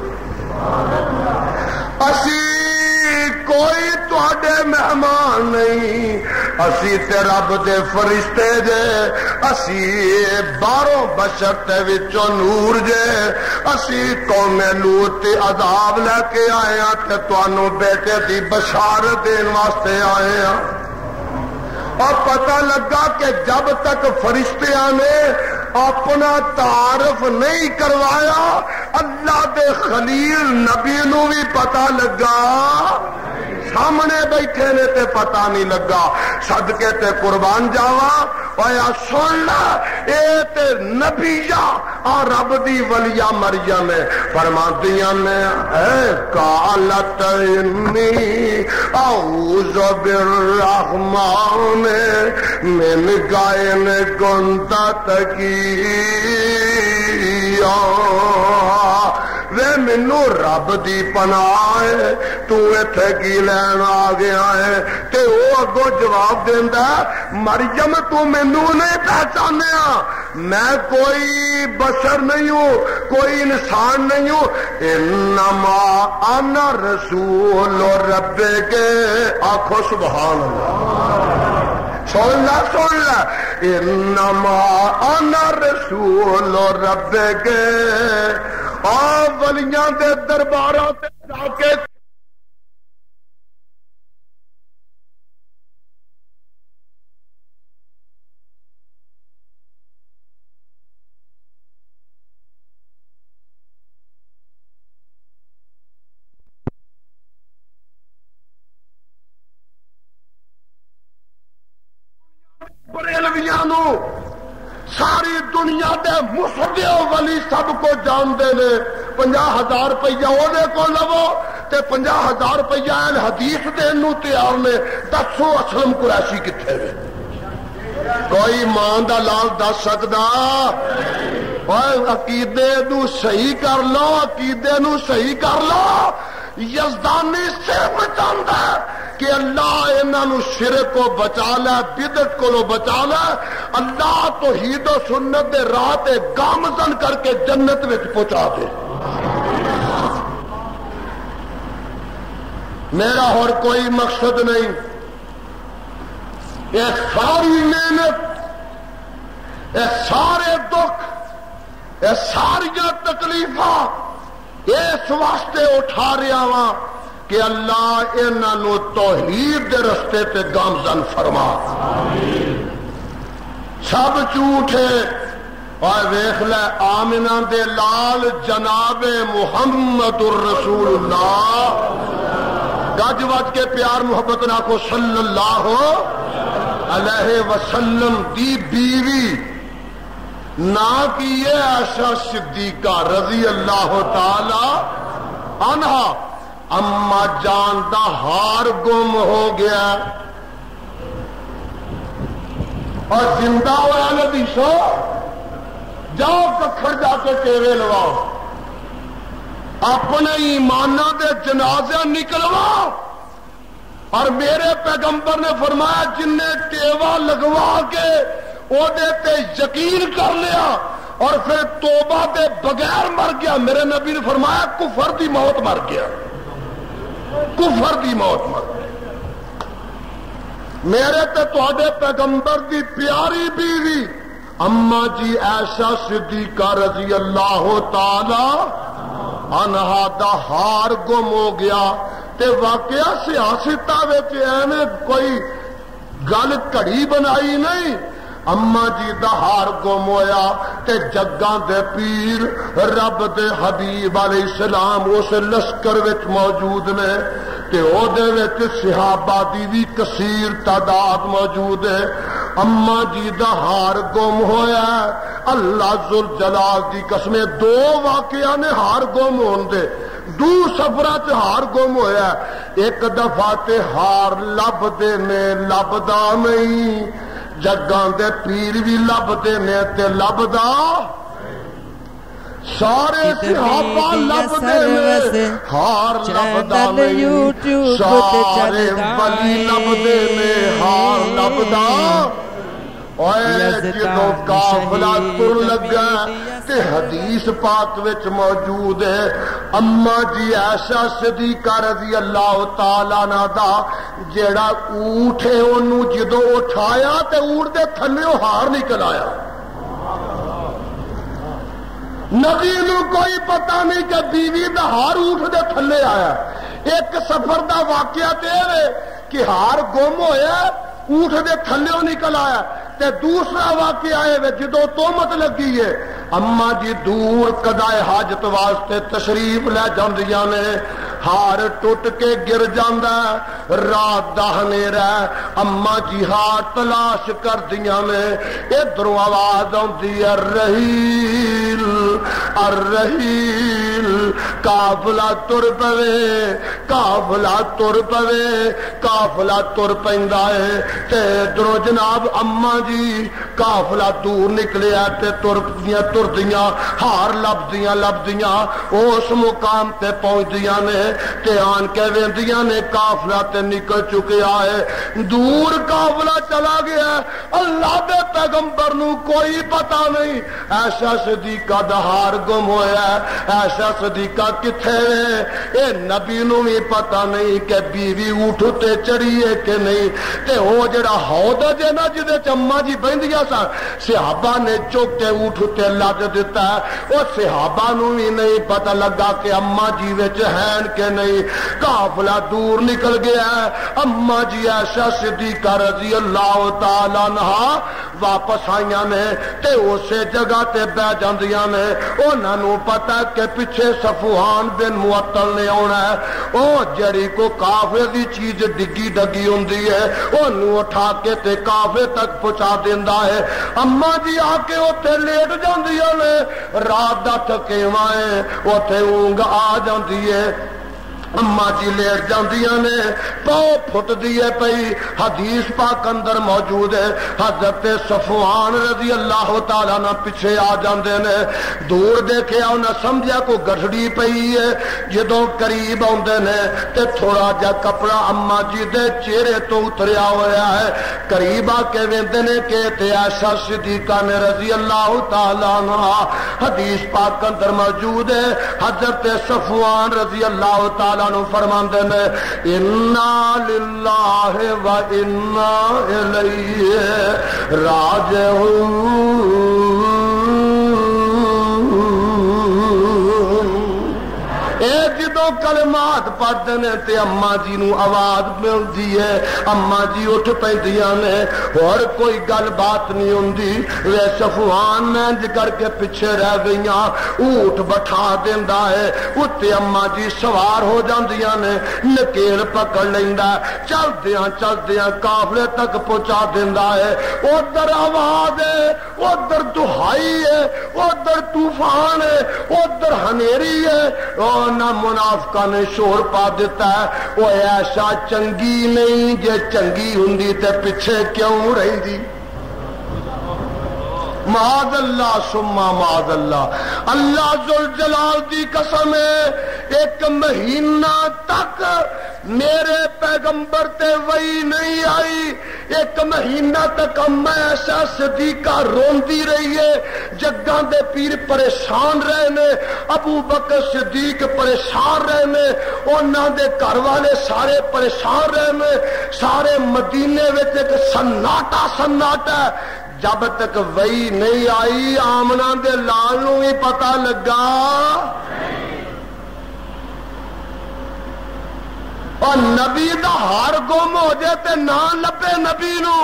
Speaker 2: اسی کوئی تواڈے مہمان نہیں، اسی تے رب دے فرشتے جے، اسی باروں بشر تے وچوں نور جے، اسی قوم لوط تے عذاب لے کے آئے ہاں تے تانوں بیٹے دی بشارت دین واسطے آئے ہاں۔ اور پتہ لگا کہ جب تک فرشتیاں نے اپنا تعارف نہیں کروایا، اللہ دے خلیل نبی نو بھی پتہ لگا، سامنے بیٹھے نے تے پتہ نہیں لگا۔ صدقے تے قربان جاوا، اویا سن لا، اے تے نبیہ اور رب دی ولیہ مریم فرماندیاں نے، اے قالت انی اعوذ بالرحمن من غائن کنت تقیا۔ وے مینوں رب دی پناہ ہے، تو ایتھے کی لین آ گیا ہے؟ تے وہ اگوں جواب دیندا، مریم تو مینوں نہیں پہچانیا، میں کوئی بشر نہیں ہوں، کوئی انسان نہیں ہوں، انما انا رسول رب کے۔ آخو سبحان اللہ۔ سن لا سن لا انما انا رسول ربک آ ولیاں دے درباراں تے جا کے بریلویاں ساری دنیا دے مفدے ولی سب کو جانتے نے پنجا ہزار روپیہ وہ کو لو تے پنجا ہزار روپیہ اہل حدیث دین نو تیار نے دسو اسلم قریشی کتنے نے کوئی ماں دا لال دس سکدا عقیدے نو صحیح کر لو عقیدے نو صحیح کر لو یزدانی صرف چاہتا ہے کہ اللہ انہوں شرک کو بچا لے بدعت کو بچا لے اللہ توحید و سنت دے راہ تے گامزن کر کے جنت میں پہنچا دے میرا اور کوئی مقصد نہیں یہ ساری محنت یہ سارے دکھ یہ ساری تکلیفاں اس واسطے اٹھا رہا وا کہ اللہ انہوں توحید دے رستے تے گامزن فرما سب جھوٹے اور ویکھ لے آمنہ دے لال جناب محمد الرسول اللہ گج وج کے پیار محبت نہ کو صلی اللہ علیہ وسلم دی بیوی نہ کیے عائشہ صدیقہ رضی اللہ تعالی عنہا اما جان دا ہار گم ہو گیا اور زندہ ہوا نبی سو جاؤ ککھڑ جا کے ٹیوے لواؤ اپنے ایمانہ دے جنازے نکلواؤ اور میرے پیغمبر نے فرمایا جن نے ٹیوا لگوا کے وہ دیتے یقین کر لیا اور پھر توبہ دے بغیر مر گیا میرے نبی نے فرمایا کفر دی موت مر گیا کفر دی موت مر گیا میرے تے تواڈے پیغمبر دی پیاری بیوی اما جی عائشہ صدیقہ رضی اللہ تعالی عنہا دا ہار گم ہو گیا تے واقعہ سیاستہ وچ ایویں کوئی گل کڑی بنائی نہیں اما جی دا ہار گم ہویا تے جگاں دے پیر رب دے حبیب علیہ السلام اس لشکر وچ موجود نے تے او دے وچ صحابہ دی بھی کثیر تعداد موجود ہے اما جی دا ہار گم ہویا اللہ ذل جلال دی قسم دو واقعہ نے ہار گم ہون دے دو سفرہ تے ہار گم ہویا ایک دفعہ تے ہار لب دے نے لبدا نہیں جگاں دے پیر بھی لبدے نے تے لبدا سارے صحابہ لبدے نے ہار لبدا نہیں سارے ولی لبدے نے ہار لبدا اوے جدوں قافلہ تر لگا تے حدیث پاک وچ موجود ہے اما جی عائشہ صدیقہ رضی اللہ تعالی عنہ دا جیڑا اونٹ ہے اونوں جدوں اٹھایا تے اونٹ دے تھلے ہار نکل آیا نبی نو کوئی پتہ نہیں کہ بیوی دا ہار اونٹ دے تھلے آیا ایک سفر دا واقعہ تے ہے کہ ہار گم ہویا اونٹ دے تھلے نکل آیا تے دوسرا واقعہ ہے جدو تومت لگی ہے اما جی دور قضائے حاجت واسطے تشریف لے جاندیاں نے ہار ٹوٹ کے گر جاندا رات دا ہنیرا اما جی ہار تلاش کر دیاں نے ادھروں آواز آندی ہے الرحیل الرحیل قافلہ تر پوے قافلہ تر پوے قافلہ تر پیندا ہے تے ادھروں جناب اما جی قافلہ دور نکلیا تے تر دیاں تر دیاں ہار لب دیاں لب دیاں اس مقام تے پہنچ دیاں نے تے آن کے ویندیاں نے قافلہ تے نکل چکیا ہے، دور قافلہ چلا گیا، اللہ دے پیغمبر نو کوئی پتہ نہیں۔ ایسا صدیقہ دہار گم ہویا ہے، ایسا صدیقہ کتھے ہے، اے نبی نو بھی پتہ نہیں کہ بیوی اٹھ تے چڑھی ہے کہ نہیں۔ تے او جڑا ہودہ جے نا جدے چمّا جی بہندیاں سن، صحابہ نے چک کے اٹھ تے لد دیتا ہے، او صحابہ نو بھی نہیں پتہ لگا کہ اماں جی وچ ہیں کہ نہیں۔ قافلہ دور نکل گیا ہے، اماں جی عائشہ صدیقہ رضی اللہ تعالی عنہا واپس آئیاں نے تے اسے جگہ تے بہ جاندیاں نے۔ انہاں نو پتہ کہ پیچھے صفوان بن معطل نے آنا ہے، او جڑی کو کافے دی چیز ڈگی ڈگی ہوندی ہے اونوں اٹھا کے تے کافے تک پہنچا دیندا ہے۔ اماں جی آ کے اوتھے لیٹ جاندیاں نے، رات دا تھکیواں ہے، اوتھے اونگ آ جاندی ہے۔ اماں جی لیٹ جاندیاں نے، پاؤ پھٹ دیے پئی۔ حدیث پاک اندر موجود ہے، حضرت صفوان رضی اللہ تعالیٰ عنہ پیچھے آ جاندے نے، دور دیکھیا انہاں سمجھیا کو گڑھڑی پئی ہے۔ جدوں قریب آندے نے تے تھوڑا جا کپڑا اماں جی دے چہرے تو اتریا ہوا ہے۔ قریب آ کے ویندے نے کہ تے عائشہ صدیقہ نے رضی اللہ تعالیٰ عنہ، حدیث پاک اندر موجود ہے، حضرت صفوان رضی اللہ تعالیٰ نو فرماندے نے انا للہ و انا الیہ راجعون۔ اے جدوں کلمات پڑھتے ہیں تے اماں جی نو آواز ملتی ہے، اماں جی اٹھ پیندیاں نے، اور کوئی گل بات نہیں ہوندی۔ وے صفوان مینج کر کے پیچھے رہ گئیاں، اونٹ بٹھا دیندا ہے، اتے اماں جی سوار ہو جاندیاں نے، نکیل پکڑ لیندا ہے، چلدیاں چلدیاں قافلے تک پہنچا دیندا ہے۔ ادھر آواز ہے، ادھر دہائی ہے، ادھر طوفان ہے، ادھر ہنیری ہے۔ نہ منافقہ نے شور پا دیتا ہے، وہ ایسا چنگی نہیں، جے چنگی ہوندی تے پیچھے کیوں رہندی۔ معاذ اللہ ثم معاذ اللہ، اللہ ذوالجلال دی قسم ہے، ایک مہینہ تک میرے پیغمبر تے وحی نہیں آئی، ایک مہینہ تک اما عائشہ صدیقہ روندی رہی ہے، جگاں دے پیر پریشان رہے نے، ابو بکر صدیق پریشان رہے نے، انہاں دے گھر والے سارے پریشان رہے نے، سارے مدینے وچ ایک سناٹا سناٹا ہے۔ جب تک وحی نہیں آئی آمنہ دے لال نو ہی پتہ لگا، اور نبی دا ہار گم ہو جائے تے نہ لبے نبی نو،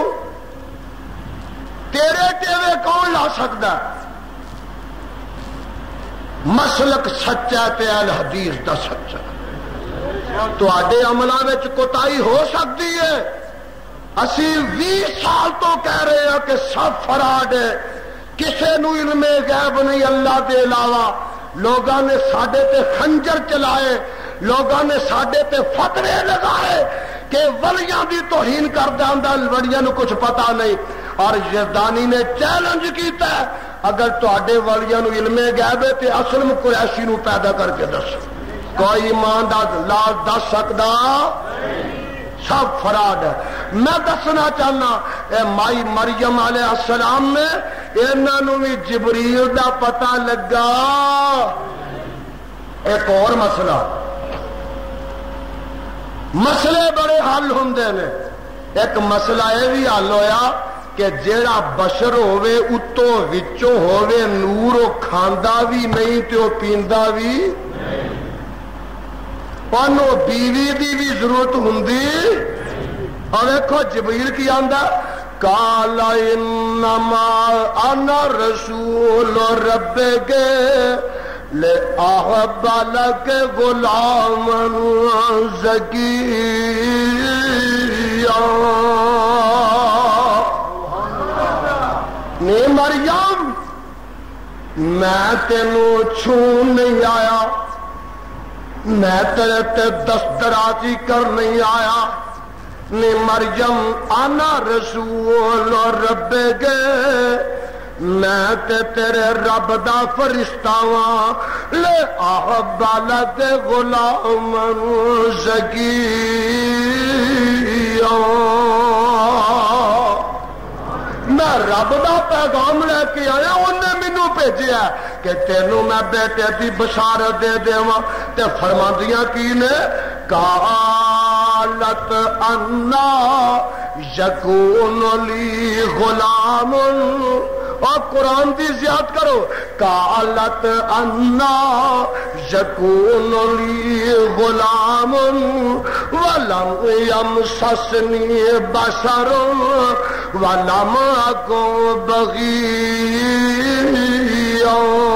Speaker 2: تیرے ٹیوے کون لا سکتا؟ مسلک سچا تے اہل حدیث دا سچا، تو آڈے عملہ وچ کوتاہی ہو سکتی ہے۔ اسی بیس سال تو کہہ رہے ہیں کہ سب فراڈ ہے، کسے نو علم غیب نہیں اللہ دے علاوہ۔ لوگاں نے ساڈے تے خنجر چلائے، لوگاں نے ساڈے تے فتوے لگائے کہ ولیاں دی توہین کردا ہوندا، ولیاں نو کچھ پتہ نہیں۔ اور یزدانی نے چیلنج کیتا ہے، اگر تواڈے ولیاں نو علم غیب ہے تے اسلم قریشی نو پیدا کر کے دسو، کوئی ایماندار لال دس سکدا؟ سب فراڈ ہے۔ میں دسنا چاہنا اے مائی مریم علیہ السلام نے انہاں نو بھی جبریل دا پتہ لگا۔ ایک اور مسئلہ، مسئلے بڑے حل ہوندے نے۔ ایک مسئلہ یہ بھی حل ہویا کہ جیڑا بشر ہووے اتوں وچوں ہووے نور، وہ کھاندا بھی نہیں تے وہ پیندا بھی، انہوں بیوی دی بھی ضرورت ہوندی۔ اور دیکھو جبریل کی آندا، قال انما انا رسول ربک لأحب لك غلاما زکیا۔ نی مریم، میں تینوں چھون نہیں آیا، میں تیرے تے دسترازی کر نہیں آیا۔ نی مریم انا رسول ربک، میں تے تیرے رب دا فرشتہ واں، لے احبالت غلام زکیہ میں رب دا پیغام لے کے آیا انہیں مینوں بھیجیا کہ تینوں میں بیٹے دی بشارت دے دیواں تے فرماندیاں کی نے قالت انا یکون لی غلام اور قرآن دی زیاد کرو قالت انا یکون لی غلام ولم یمسسنی بشر ولم اکن بغیا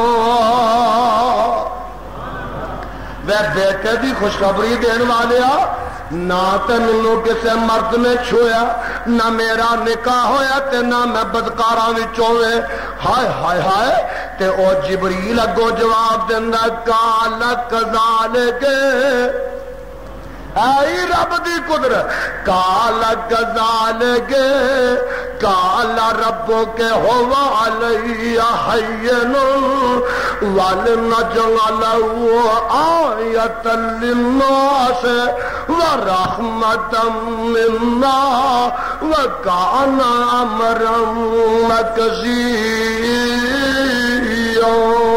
Speaker 2: وہ بیٹے دی خوشخبری دین والیا نہ تے مینوں کسے مرد نے چھویا نہ میرا نکاح ہویا تے نہ میں بدکاراں وچوں وے ہائے ہائے ہائے تے او جبریل اگوں جواب دیندا قال کذالک آئی رب دی قدرت قال کذالک قال ربک هو علی حین ولنجعلہ آیۃ للناس ورحمۃ منا وکان امرا مقضیا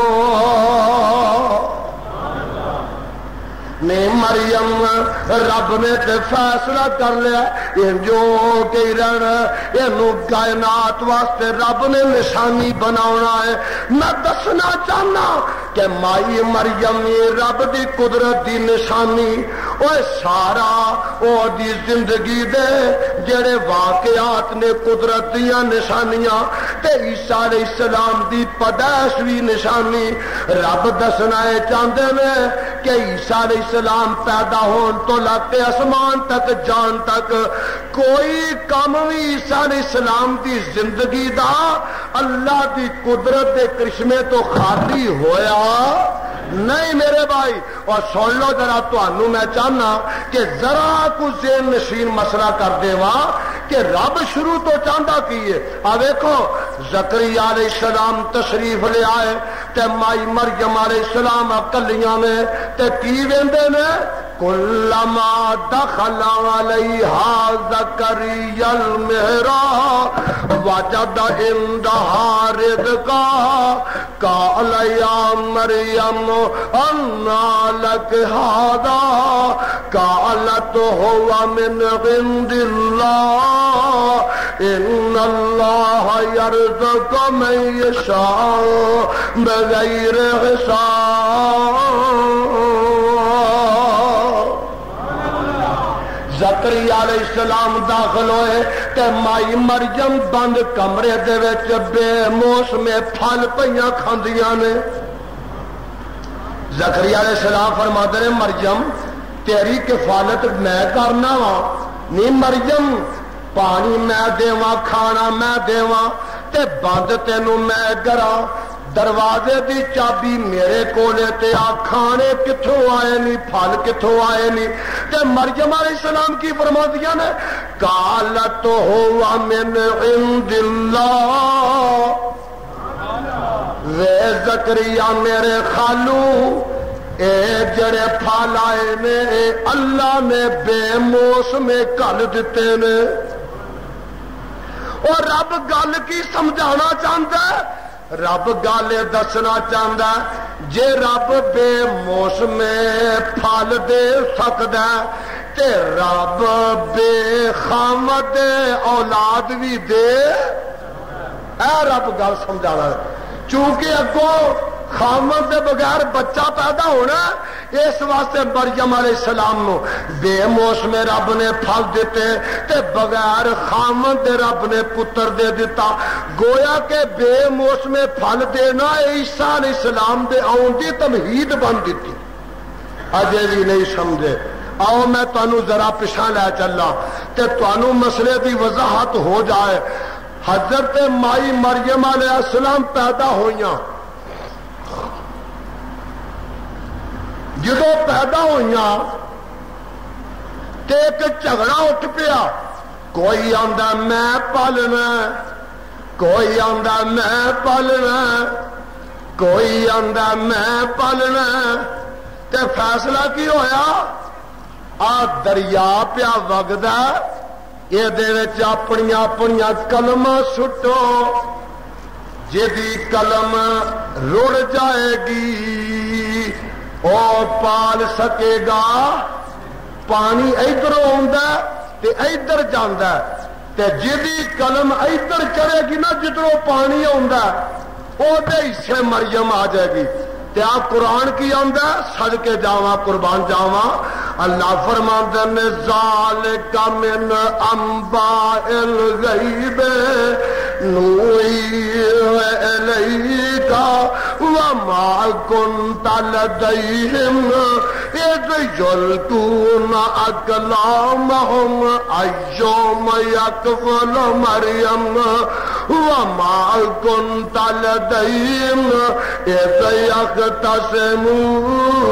Speaker 2: نے مریم رب نے تے فیصلہ کر لیا یہ جو کہ رہنا یہ کائنات واسطے رب نے نشانی بناونا ہے میں دسنا چاہنا کہ مائی مریم رب دی قدرت دی نشانی وہ سارا وہ دی زندگی دے جڑے واقعات نے قدرت دیاں نشانیاں تے عیسیٰ علیہ السلام دی پیدائش بھی نشانی رب دسنا ہے چاہتے ہیں کہ عیسیٰ علیہ السلام پیدا ہون تو لاتے آسمان تک جان تک کوئی کام بھی عیسیٰ علیہ السلام دی زندگی دا اللہ دی قدرت دے کرشمے تو خالی ہویا نہیں میرے بھائی اور سن لو ذرا تانوں میں چاہنا کہ ذرا کو ذہن نشین مسئلہ کر دیوا کہ رب شروع تو چاہتا کی ہے آ دیکھو زکریا علیہ السلام تشریف لے آئے تے مائی مریم علیہ السلام اکلیاں نے تے کی ویندے نے کلما دخل علیہا زکریا المحراب وجد عندها رزقا قال یا مریم انا لک ھذا قالت هو من عند اللہ ان اللہ یرزق من یشاء بغیر حساب زکریا علیہ السلام داخل ہوئے تے مائی مریم بند کمرے دے وچ بے موسمے پھل پیاں کھاندیاں نے زکریا علیہ السلام فرماتے ہیں مریم تیری کفالت میں کرنا وا نہیں مریم پانی میں دیواں کھانا میں دیواں تے بند تینوں میں کراں دروازے دی چابی میرے کولے تے آ کھانے کتھوں آئے نہیں پھل کتھوں آئے نہیں تے مریم علیہ السلام کی فرماندیاں نے قالت ہوا من عند اللہ وے زکریا میرے خالو اے جڑے پھل آئے نے اللہ نے بے موسم گل دیتے نے اور رب گل کی سمجھانا چاہتا ہے رب گل دسنا چاہتا ہے جے رب بے موسم پھل دے سکتا ہے تے رب بے خامد اولاد بھی دے اے رب گل سمجھانا ہے چونکہ اگوں خامد دے بغیر بچہ پیدا ہونا اس واسطے مریم علیہ السلام نو بے موسم رب نے پھل دیتے تے بغیر خامد دے رب نے پتر دے دیتا گویا کہ بے موسم پھل دینا عیسیٰ علیہ السلام دے آن دی تمہید بن دیتی اجے بھی نہیں سمجھے آؤ میں تانوں ذرا پیچھے لے چلا تے تانوں مسئلے دی وضاحت ہو جائے حضرت مائی مریم علیہ السلام پیدا ہوئیاں جدو پیدا ہوئیاں تے ایک جھگڑا اٹھ پیا کوئی آندا میں پالنا کوئی آندا میں پالنا کوئی آندا میں پالنا تے فیصلہ کی ہویا آ دریا پیا وگدا یہ اپنی اپنی قلم سٹو جدی قلم رڑ جائے گی او پال سکے گا پانی ادھر آندا تے ادھر جاندا تے جدی قلم ادھر چڑھے گی نا جدھروں پانی آندا او دے حصے مریم آ جائے گی تے آ قرآن کی آندا سج کے جاواں قربان جاواں اللہ فرماندے نے ذالک من انباء الغیب نوحی الیک وما کنت لدیہم اذ یلقون اقلامہم ایہم یکفل مریم وما کنت لدیہم اذ یختصمون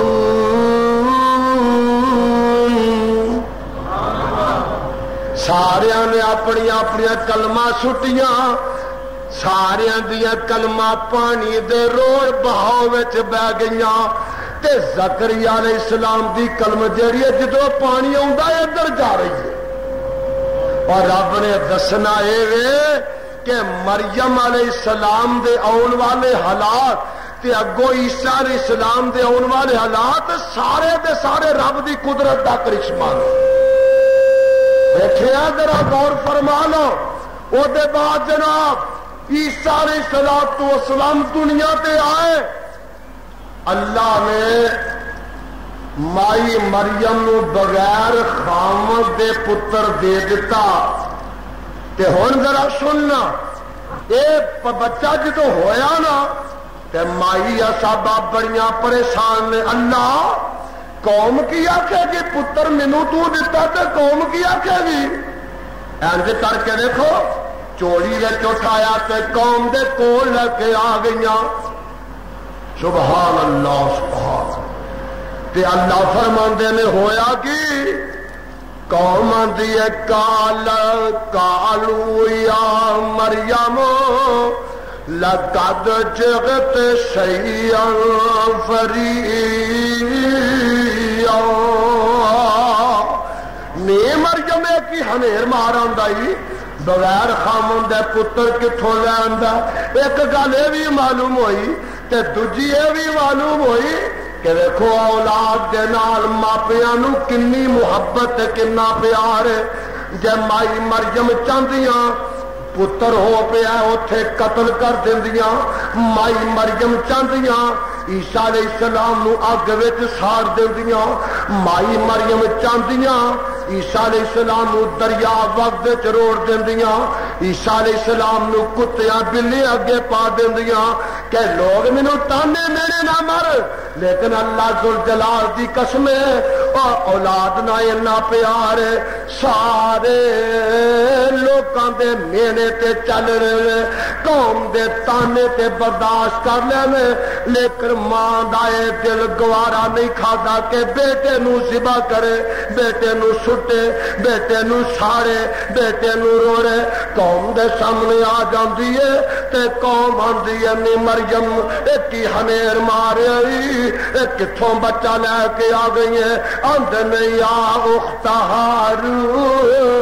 Speaker 2: سارے نے اپنی اپنی کلمہ سٹیاں سارے دیا کلمہ پانی دے روڑ بہاؤ وچ بہ گئیاں تے زکریا علیہ السلام دی کلمہ جیڑی ہے جدوں پانی آندا ہے ادھر جا رہی ہے اور رب نے دسنا اے وے کہ مریم علیہ السلام دے آن والے حالات تے اگوں عیسیٰ علیہ السلام دے آن والے حالات سارے دے سارے رب دی قدرت دا کرشمہ دیکھیا ذرا غور فرما لو او دے بعد جناب عیسیٰ علیہ السلام دنیا تے آئے اللہ نے مائی مریم نو بغیر خامد دے پتر دے دیتا تے ہن ذرا سننا اے بچہ جدو ہویا نا تے مائی اصحابہ بڑیاں پریشان نے اللہ قوم کی آکھے گی پتر مینوں تو دتا تے قوم کی آکھے گی انج کر کے دیکھو چوڑی وچ اٹھایا تے قوم دے کول لے کے آ گئیاں سبحان اللہ سبحان تے اللہ فرماندے نے ہویا کی قوم آندی ہے کال کالو یا مریم لقد جئت شیئا فریعا نے مریم کی ہنیر مار آئی بغیر خامن دے پتر کتوں لے آندا ایک گل یہ بھی معلوم ہوئی تے دوجی یہ بھی معلوم ہوئی کہ دیکھو اولاد دے نال ماپیاں نو کنی محبت کنا پیار ہے جے مائی مریم چاہدیاں پتر ہو پیا اوتھے قتل کر دیندیاں مائی مریم چاہدیاں عیسیٰ علیہ السلام نو اگ وچ ساڑ دیندیاں مائی مریم چاہدیاں عیسیٰ علیہ السلام نو دریا وقت وچ روڑ دیندیاں عیسیٰ علیہ السلام نو کتیاں بلی اگے پا دیندیاں کہ لوگ مینوں تانے میرے نہ مر لیکن اللہ ذوالجلال دی قسم ہے اور اولاد نہ اتنا پیار ہے سارے لوکاں دے مینے تے چل رہے قوم دے تانے تے برداشت کر لینے لیکن ماں دائے دل گوارا نہیں کھادا کہ بیٹے نو ذبح کرے بیٹے نو سٹے بیٹے نو ساڑے بیٹے نو روڑے قوم دے سامنے آ جاندی ہے تے قوم آندی ہے نی مریم ایک ہی ہنیر مارے ایک کتھوں بچہ لے کے آ گئی ہے اندن یا اخت ہارون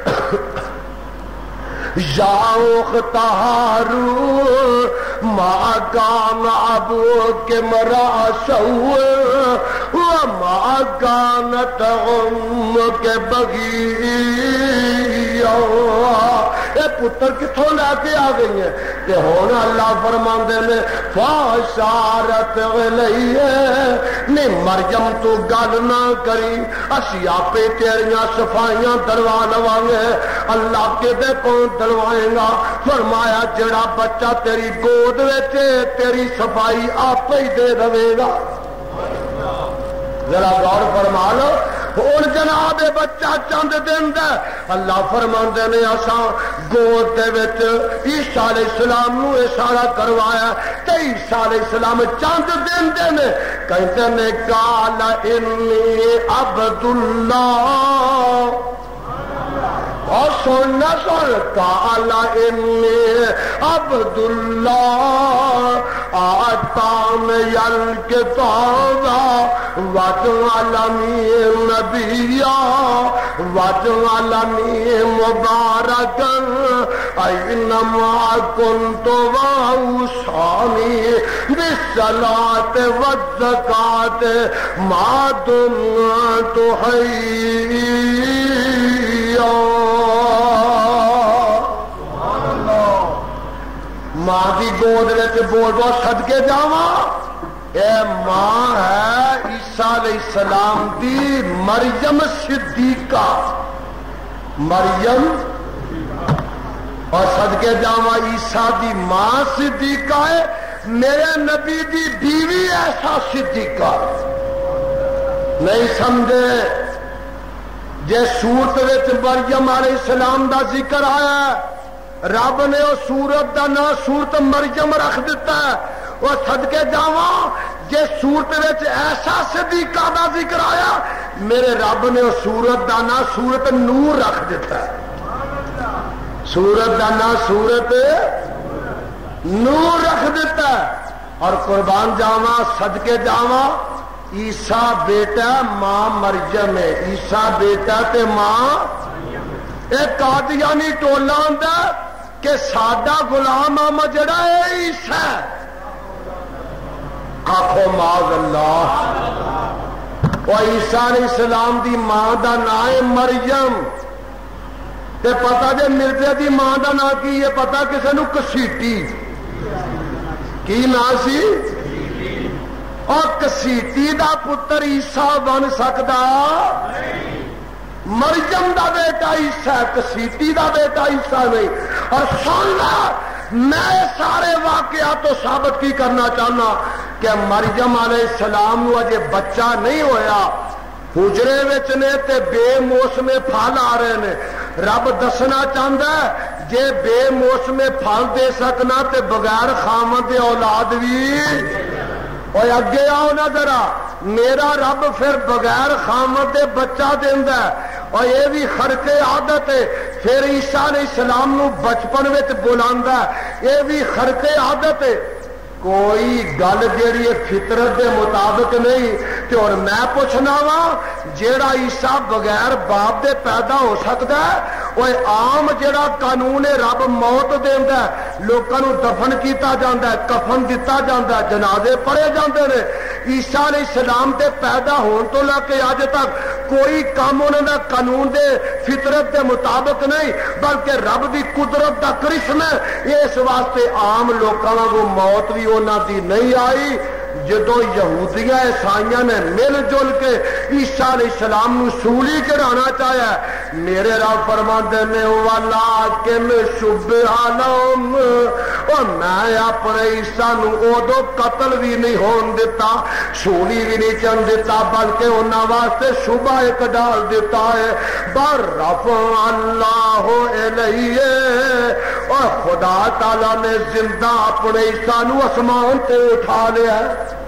Speaker 2: یا اخت ہارون ما کان ابوک امرأ سوء وما کانت امک بغیا اے پتر کتھوں لے کے آ گئی ہیں کہ ہن اللہ فرماندے نے فاشارت الیہ نے مریم تو گل نہ کری اسی آپے تیریاں صفائیاں دلوا لواں گے اللہ کے دے کون دلوائے گا فرمایا جڑا بچہ تیری گود وچ تیری صفائی آپ ہی دے دے گا ذرا غور فرما لو ہوں جناب بچہ چند دن دا اللہ فرماندے نے اساں گود دے وچ عیسیٰ علیہ السلام نو اشارہ کروایا تے عیسیٰ علیہ السلام چند دن دے نے کہندے نے قال انی عبد اللہ اور سننا سن قال انی عبد اللہ آج طعم الكتاب واجعلني نبيا واجعلني مباركا أينما كنت وأوصاني بالصلاة والزكاة ما دمت حيا. ماں کی گود وچ بول بول صدقے جاواں. اے ماں ہے عیسیٰ علیہ السلام دی مریم صدیقہ. مریم اور صدقے جاواں عیسیٰ دی ماں صدیقہ ہے. میرے نبی دی بیوی ایسا صدیقہ. نہیں سمجھے جے سورت وچ مریم علیہ السلام دا ذکر آیا ہے رب نے وہ سورت دا نام سورت مریم رکھ دیتا ہے. وہ صدقے جاواں جے سورت وچ ایسا صدیقہ دا ذکر آیا میرے رب نے وہ سورت دا نام سورت نور رکھ دیتا ہے. سورت دا نام سورت نور رکھ دیتا ہے. اور قربان جاواں صدقے جاواں عیسیٰ بیٹا ماں مریم ہے. عیسیٰ بیٹا تے ماں ایک قادیانی ٹولا ہوندا کہ ساڈا غلام احمد جڑا ہے عیسیٰ. آخو معاذ اللہ. وہ عیسیٰ علیہ السلام دی ماں دا نام ہے مریم. تے پتہ جے مرزے دی ماں دا نام کی ہے پتہ کسے نو کسیٹی. کی نام سی؟ اور کسیٹی دا پتر عیسیٰ بن سکدا مریم دا بیٹا عیسیٰ کسیٹی دا بیٹا عیسیٰ نہیں. اور سن لا میں سارے واقعات تو ثابت کی کرنا چاہنا کہ مریم علیہ السلام نو اجے بچہ نہیں ہویا حجرے وچ نے تے بے موسمے پھل آ رہے نے. رب دسنا چاہتا ہے جے بے موسمے پھل دے سکنا تے بغیر خامد اولاد بھی. اور اگے آؤ نا ذرا میرا رب پھر بغیر خامد دے بچہ دیندا ہے. اور یہ بھی خرق عادت ہے. پھر عیسیٰ علیہ السلام نو بچپن وچ بلاندا ہے یہ بھی خرق عادت ہے. کوئی گل جیڑی فطرت دے مطابق نہیں. تے اور میں پوچھنا وا جیڑا عیسیٰ بغیر باپ دے پیدا ہو سکتا ہے وہ عام جیڑا قانون رب موت دیندا ہے لوکاں نو دفن کیتا جاندا ہے کفن دتا جاندا ہے جنازے پڑھے جاندے نے. عیسیٰ علیہ السلام دے پیدا ہون تو لے کے اج تک کوئی کام انہاں دا قانون دے فطرت دے مطابق نہیں بلکہ رب دی قدرت دا کرشمہ ہے. اس واسطے عام لوکاں کو موت بھی انہاں دی نہیں آئی. جدو یہودیاں عیسائیاں نے مل جل کے عیسیٰ علیہ السلام نو سولی چڑھانا چاہیا میرے رب فرماندے نے وَلَٰكِنْ شُبِّهَ لَهُمْ اور میں اپنے عیسیٰ نو اودو قتل بھی نہیں ہون دیتا سولی بھی نہیں چن دیتا بلکہ انہاں واسطے شبہ ایک ڈال دیتا ہے بر رفع اللہ الیہ. اور خدا تعالی نے زندہ اپنے عیسیٰ نو آسمان تے اٹھا لیا.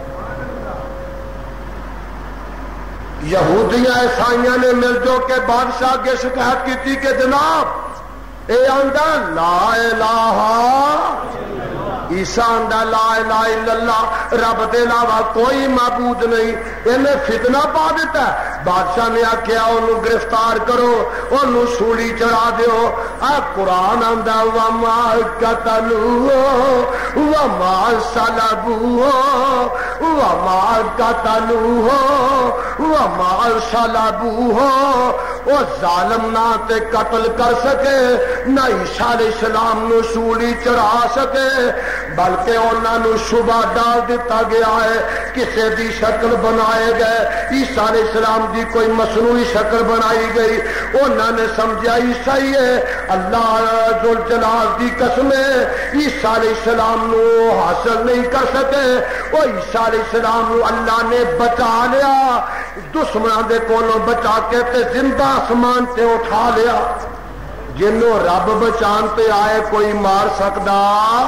Speaker 2: یہودیاں عیسائیاں نے مل جو کے بادشاہ کے شکایت کی تھی کہ جناب اے آندا لا الہ عیسیٰ آندا لا الہ الا اللہ رب دے علاوہ کوئی معبود نہیں. انہیں فتنہ پا دیتا ہے. بادشاہ نے آخیا انہوں گرفتار کرو انہوں سولی چڑھا دیو. آ قرآن آندا وما قتلوہ وما صلبوہ وما قتلوہ وما صلبوہ. وہ ظالم نہ تے قتل کر سکے نہ عیسیٰ علیہ السلام نو سولی چڑھا سکے بلکہ انہوں نے شبہ ڈال دیتا گیا ہے کسے دی شکل بنائے گئے. عیسیٰ علیہ السلام دی کوئی مصنوعی شکل بنائی گئی. انہوں نے سمجھا عیسائی ہے اللہ ذوالجلال دی قسم ہے عیسیٰ علیہ السلام نو حاصل نہیں کر سکے. وہ عیسیٰ علیہ السلام نو اللہ نے بچا لیا دشمنوں دے کولوں بچا کے تے زندہ آسمان تے اٹھا لیا. جنوں رب بچان تے آئے کوئی مار سکدا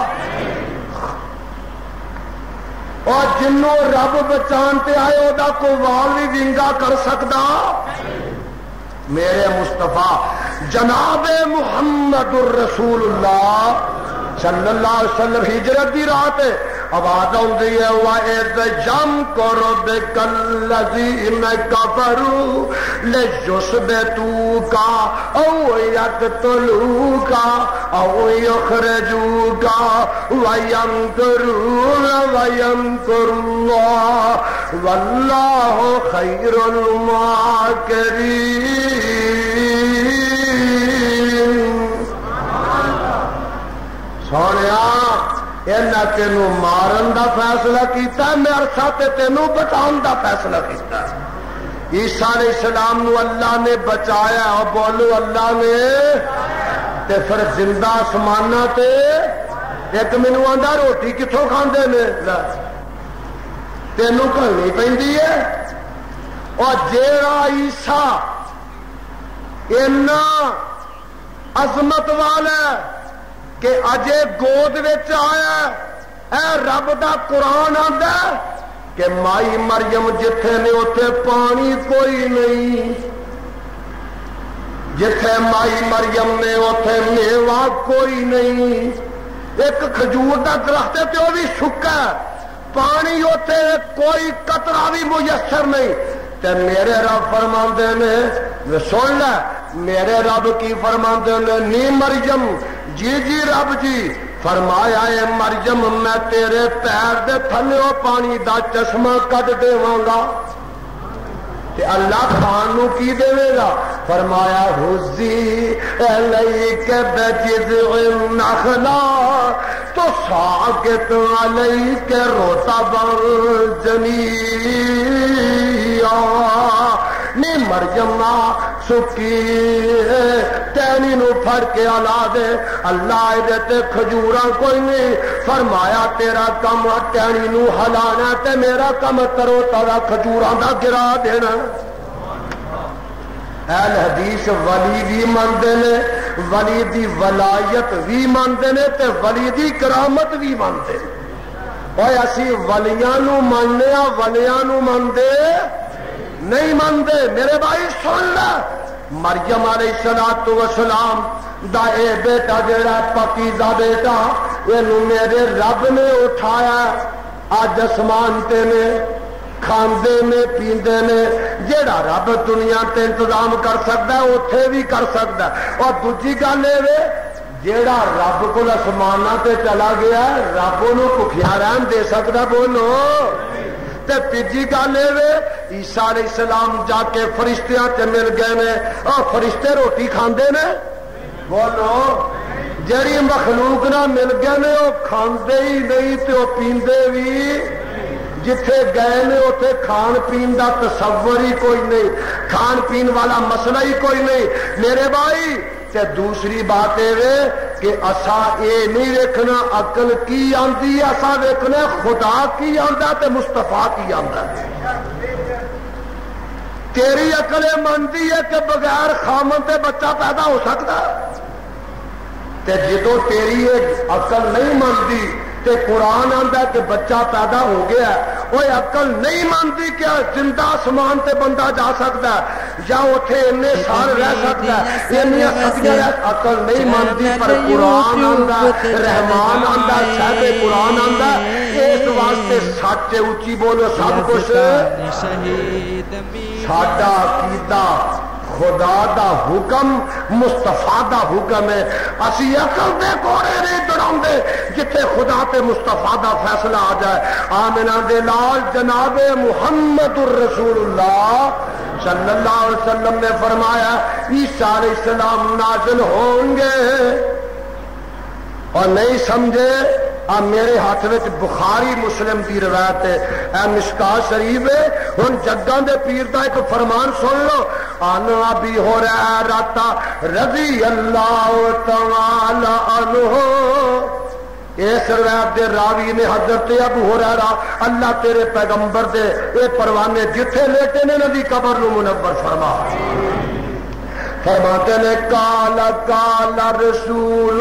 Speaker 2: اور جنوں رب بچان تے آئے او دا کوئی وال بھی ونگا کر سکدا. میرے مصطفیٰ جناب محمد الرسول اللہ صلی اللہ علیہ وسلم ہجرت دی رات آواز آتی ہے وَإِذْ يَمْكُرُ بِكَ الَّذِينَ كَفَرُوا لِيُثْبِتُوكَ أَوْ يَقْتُلُوكَ أَوْ يُخْرِجُوكَ وَيَمْكُرُونَ وَيَمْكُرُ اللَّهُ وَاللَّهُ خَيْرُ الْمَاكِرِينَ۔ سونیا انہاں تینوں مارن دا فیصلہ کیتا، میں عرصہ تے تینوں بچاؤن دا فیصلہ کیتا۔ عیسیٰ علیہ السلام نو اللہ نے بچایا، اور بولو اللہ نے، تے پھر زندہ آسماناں تے ایک مینوں آندا روٹی کتھوں کھاندے نے، تینوں کھانی پیندی ہے۔ اور جیڑا عیسیٰ اینا عظمت والا کہ اجے گود وچ آیا، اے رب دا قرآن آندا کہ مائی مریم جتھے نے اتھے پانی کوئی نہیں، جتھے مائی مریم نے اتھے میوہ کوئی نہیں، ایک کھجور دا درخت ہے تے وہ بھی سکا، پانی اتھے کوئی قطرہ بھی میسر نہیں۔ تے میرے رب فرماندے نے، سن لے میرے رب کی فرماندے نے، نی مریم جی جی رب جی فرمایا اے مریم میں تیرے پیر دے تھلے پانی دا چشمہ کڈ دیواں گا۔ تے اللہ خان نو کی دے گا؟ فرمایا حزی الیک بجذع النخلا تساقط علیک رطبا جنیا۔ نی مریم سکی ٹہنی نو پھڑ کے الا دے، اللہ دے تے کھجوراں کوئی نہیں، فرمایا تیرا کم ٹہنی نو ہلانا تے میرا کم کرو تازہ کھجوراں دا گرا دینا۔ اہل حدیث ولی بھی مانتے نے، ولی دی ولایت بھی مانتے نے تے ولی دی کرامت بھی مانتے ہیں۔ اوے اسی ولیاں نو ماننے ہاں، ولیاں نو مانتے نہیں مانتے۔ میرے بھائی سن لے، مریم علیہ الصلوۃ والسلام دا اے بیٹا جڑا پاکیزہ بیٹا، اینو میرے رب نے اٹھایا، اج آسمان تے نے کھاندے نے پیندے نے، جیڑا رب دنیا تے انتظام کر سکتا ہے اوتھے بھی کر سکتا ہے۔ اور دوجی گل اے جیڑا رب کو آسماناں تے چلا گیا رب انہوں بھکھیا رہن دے سکتا؟ بولو۔ تے تیجی گل اے عیسیٰ علیہ السلام جا کے فرشتیاں تے مل گئے نے، اور فرشتے روٹی کھاندے نے؟ بولو۔ جیڑی مخلوق نہ مل گئے نے وہ کھاندے ہی نہیں تے وہ پیندے بھی، جتھے گئے نے اتنے کھان پین دا تصور ہی کوئی نہیں، کھان پین والا مسئلہ ہی کوئی نہیں۔ میرے بھائی تے دوسری بات یہ کہ اسا اے نہیں ویکھنا عقل کی آندی، اسا ویکھنا خدا کی آندا تے مصطفیٰ کی آندا۔ تیری عقل مانتی ہے کہ بغیر خامن تے بچہ پیدا ہو سکتا ہے، تے جدو تیری عقل نہیں مانتی تے قرآن آندا کہ بچہ پیدا ہو گیا، وہ عقل نہیں مانتی کہ زندہ آسمان تے بندہ جا سکتا ہے یا اتنے انے سال رہ سکتا ہے، عقل نہیں مانتی۔ پر قرآن آندا، رحمان آندا، صاحب قرآن آندا، اس واسطے سچ اچھی بولو سب کچھ۔ ساڈا عقیدہ خدا دا حکم مصطفیٰ دا حکم ہے، اسی عقل دے گھوڑے نہیں دوڑاندے، جتھے خدا تے مصطفیٰ دا فیصلہ آ جائے۔ آمنہ دے لال جناب محمد الرسول اللہ صلی اللہ علیہ وسلم نے فرمایا عیسیٰ علیہ السلام نازل ہوں گے، اور نہیں سمجھے اب میرے ہاتھ میں بخاری مسلم کی روایت ہے، اے مشکات شریف ہے۔ ہن جگاں دے پیر دا ایک فرمان سن لو، ان ابی ہریرہ رضی اللہ تعالی عنہ، اس روایت دے راوی نے حضرت ابو ہریرہ اللہ تیرے پیغمبر دے اے پروانے جتھے لیٹے نے نبی قبر نو منور فرما، فرماتے نے کالا کالا رسول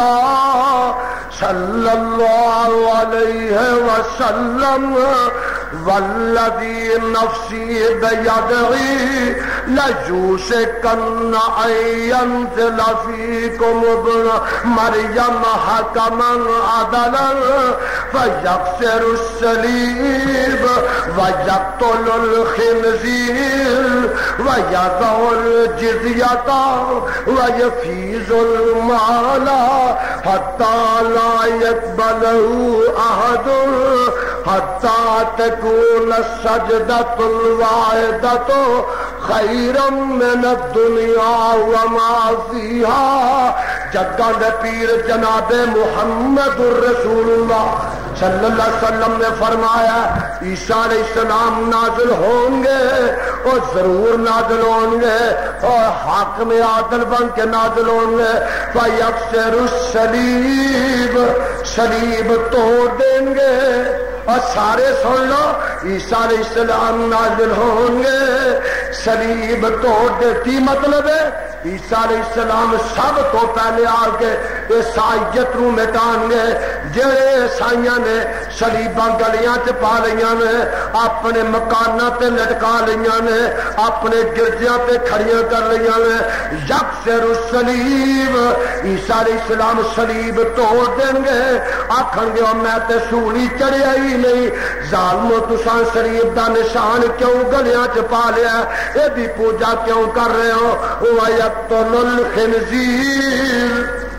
Speaker 2: اللہ صلی اللہ علیہ وسلم والذی نفسی بیدہی لیوشکن ان ینزل فیکم ابن مریم حکما عدلا فیکسر الصلیب ویقتل الخنزیر ویضع الجزیۃ ویفیض المال حتی لا یقبلہ احد حتی تکون السجدۃ الواحدۃ خیرا من الدنیا وما فیہا۔ جگہ دے پیر جناب محمد الرسول اللہ صلی اللہ علیہ وسلم نے فرمایا عیسیٰ علیہ السلام نازل ہوں گے اور ضرور نازل ہوں گے اور حاکم عادل بن کے نازل ہوں گے فیکسر الصلیب، صلیب توڑ دیں گے۔ اور سارے سن لو عیسیٰ علیہ السلام نازل ہوں گے صلیب توڑ دے۔ کی مطلب ہے؟ عیسیٰ علیہ السلام سب تو پہلے آ کے عیسائیت نو مٹان گے۔ جڑے عیسائیاں نے صلیباں گلیاں چ پا لیاں نے، اپنے مکاناں تے لٹکا لیاں نے، اپنے گرجیاں تے کھڑیاں کر لیاں نے، یکسر الصلیب، عیسیٰ علیہ السلام صلیب توڑ دیں گے۔ آکھن گے میں تے سولی چڑھیا ہی نہیں، ظالمو تساں صلیب دا نشان کیوں گلیاں چ پا لیا؟ اے دی پوجا کیوں کر رہے ہو؟ وَيَقْتُلُ الْخِنْزِيرَ۔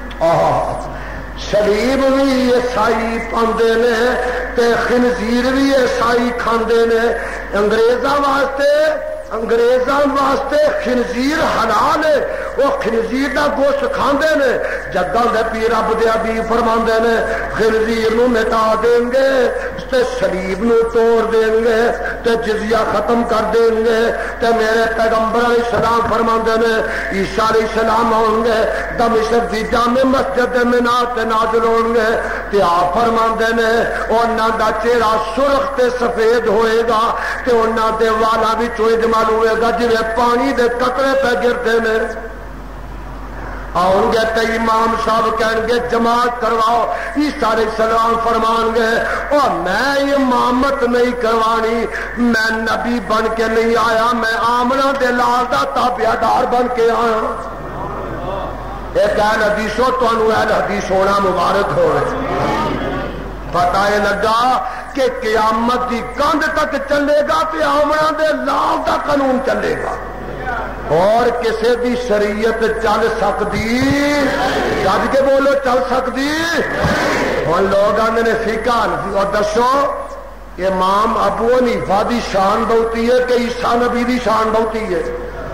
Speaker 2: صلیب بھی عیسائی پاندے نے تے خنزیر بھی عیسائی کھاندے نے۔ انگریزاں واسطے انگریزاں واسطے خنزیر حلال ہے، وہ خنزیر دا گوشت کھاندے نے۔ جداں دے پیر رب دے حبیب فرماندے نے خنزیر نو مٹا دیں گے تے صلیب نو توڑ دیں گے تے جزیہ ختم کر دیں گے۔ تے میرے پیغمبر علیہ السلام فرماندے نے عیسیٰ علیہ السلام ہوں گے دمشق دی جامع مسجد میں تے نازل ہوں گے تے آپ فرماندے نے انہاں دا چہرہ سرخ تے سفید ہوئے گا تے انہاں دے والا وچ اجمل ہوئے گا جی پانی دے قطرے پہ گرتے نے۔ آؤں گے تے امام صاحب کہیں گے جماعت کرواؤ، عیسیٰ علیہ السلام فرمان گے اور میں امامت نہیں کروانی، میں نبی بن کے نہیں آیا، میں آمنہ دے لال دا تابعہ دار بن کے آیا۔ ایک اہل حدیثوں تو انہوں اہل حدیث ہونا مبارک ہو رہے۔ پتہ ہے لگا کہ قیامت دی کندھ تک چلے گا تے آمنہ دے لال دا قانون چلے گا اور کسے دی شریعت چل سکتی، گج کے بولو چل سکتی۔ ہن لوگ آندے نے فقہ اور دسو امام ابو حنیفہ دی شان بہتی ہے کہ عیسیٰ نبی دی شان بہتی ہے؟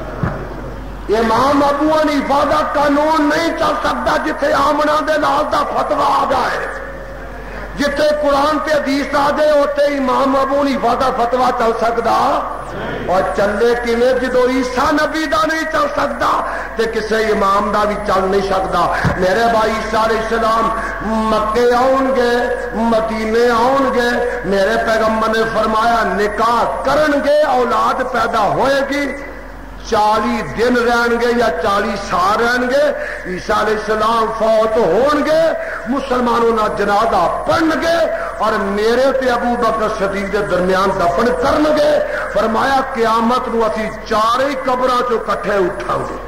Speaker 2: امام ابو حنیفہ دا قانون نہیں چل سکتا جتھے آمنہ دے لال دا فتویٰ آ جائے، جتھے قرآن تے حدیث آ جائے اوتے امام ابو حنیفہ دا فتویٰ چل سکتا اور چلے کیویں جدو عیسیٰ نبی دا نہیں چل سکتا تے کسے امام دا بھی چل نہیں سکتا۔ میرے بھائی عیسیٰ علیہ السلام مکے آؤں گے، مدینے آؤں گے، میرے پیغمبر نے فرمایا نکاح کرن گے اولاد پیدا ہوئے گی، چالی دن رہن گے یا چالی سال رہن گے، عیسیٰ علیہ السلام فوت ہون گے، مسلمانوں نہ جنازہ پڑھن گے اور میرے تے ابو بکر صدیق کے درمیان دفن کرن گے۔ فرمایا قیامت نو اسی چارے قبراں چوں کٹھے اٹھاں گے۔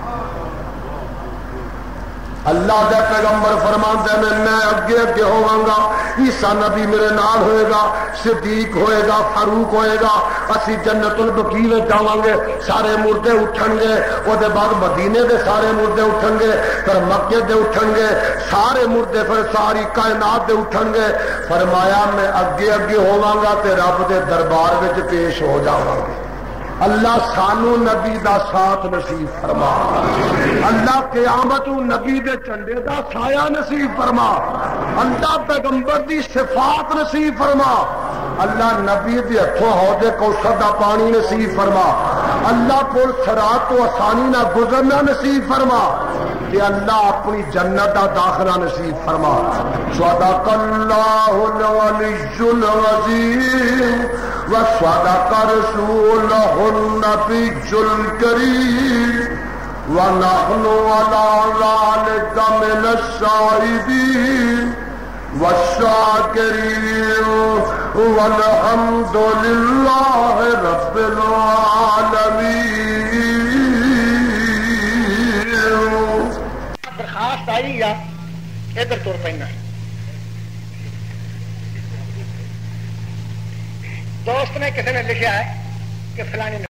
Speaker 2: اللہ دے پیغمبر فرماندے نے میں اگے اگے ہوواں گا، عیسیٰ نبی میرے نال ہوئے گا، صدیق ہوئے گا، فاروق ہوئے گا، اسی جنت البقیع میں جاواں گے، سارے مردے اٹھن گے، او دے بعد مدینے دے سارے مردے اٹھن گے، پھر مکے دے اٹھن گے، سارے مردے پھر ساری کائنات دے اٹھن گے۔ فرمایا میں اگے اگے ہوواں گا تے رب دے دربار وچ پیش ہو جاواں گے۔ اللہ سانو نبی دا ساتھ نصیب فرما، اللہ قیامت نبی دے جھنڈے دا سایہ نصیب فرما، اللہ پیغمبر دی صفات نصیب فرما، اللہ نبی دے ہتھوں حوض کوثر دا پانی نصیب فرما، اللہ کول صراط تو آسانی نہ گزرنا نصیب فرما، کہ اللہ اپنی جنت دا داخلہ نصیب فرما۔ صدق اللہ العلی العظیم وصدق رسولہ النبی الکریم ونحن علی ذلک من الشاہدین والشاکرین والحمد للہ رب العالمین.
Speaker 3: درخواست آئی یا ادھر تر پہنا دوست نے کسی نے لکھا ہے کہ فلانی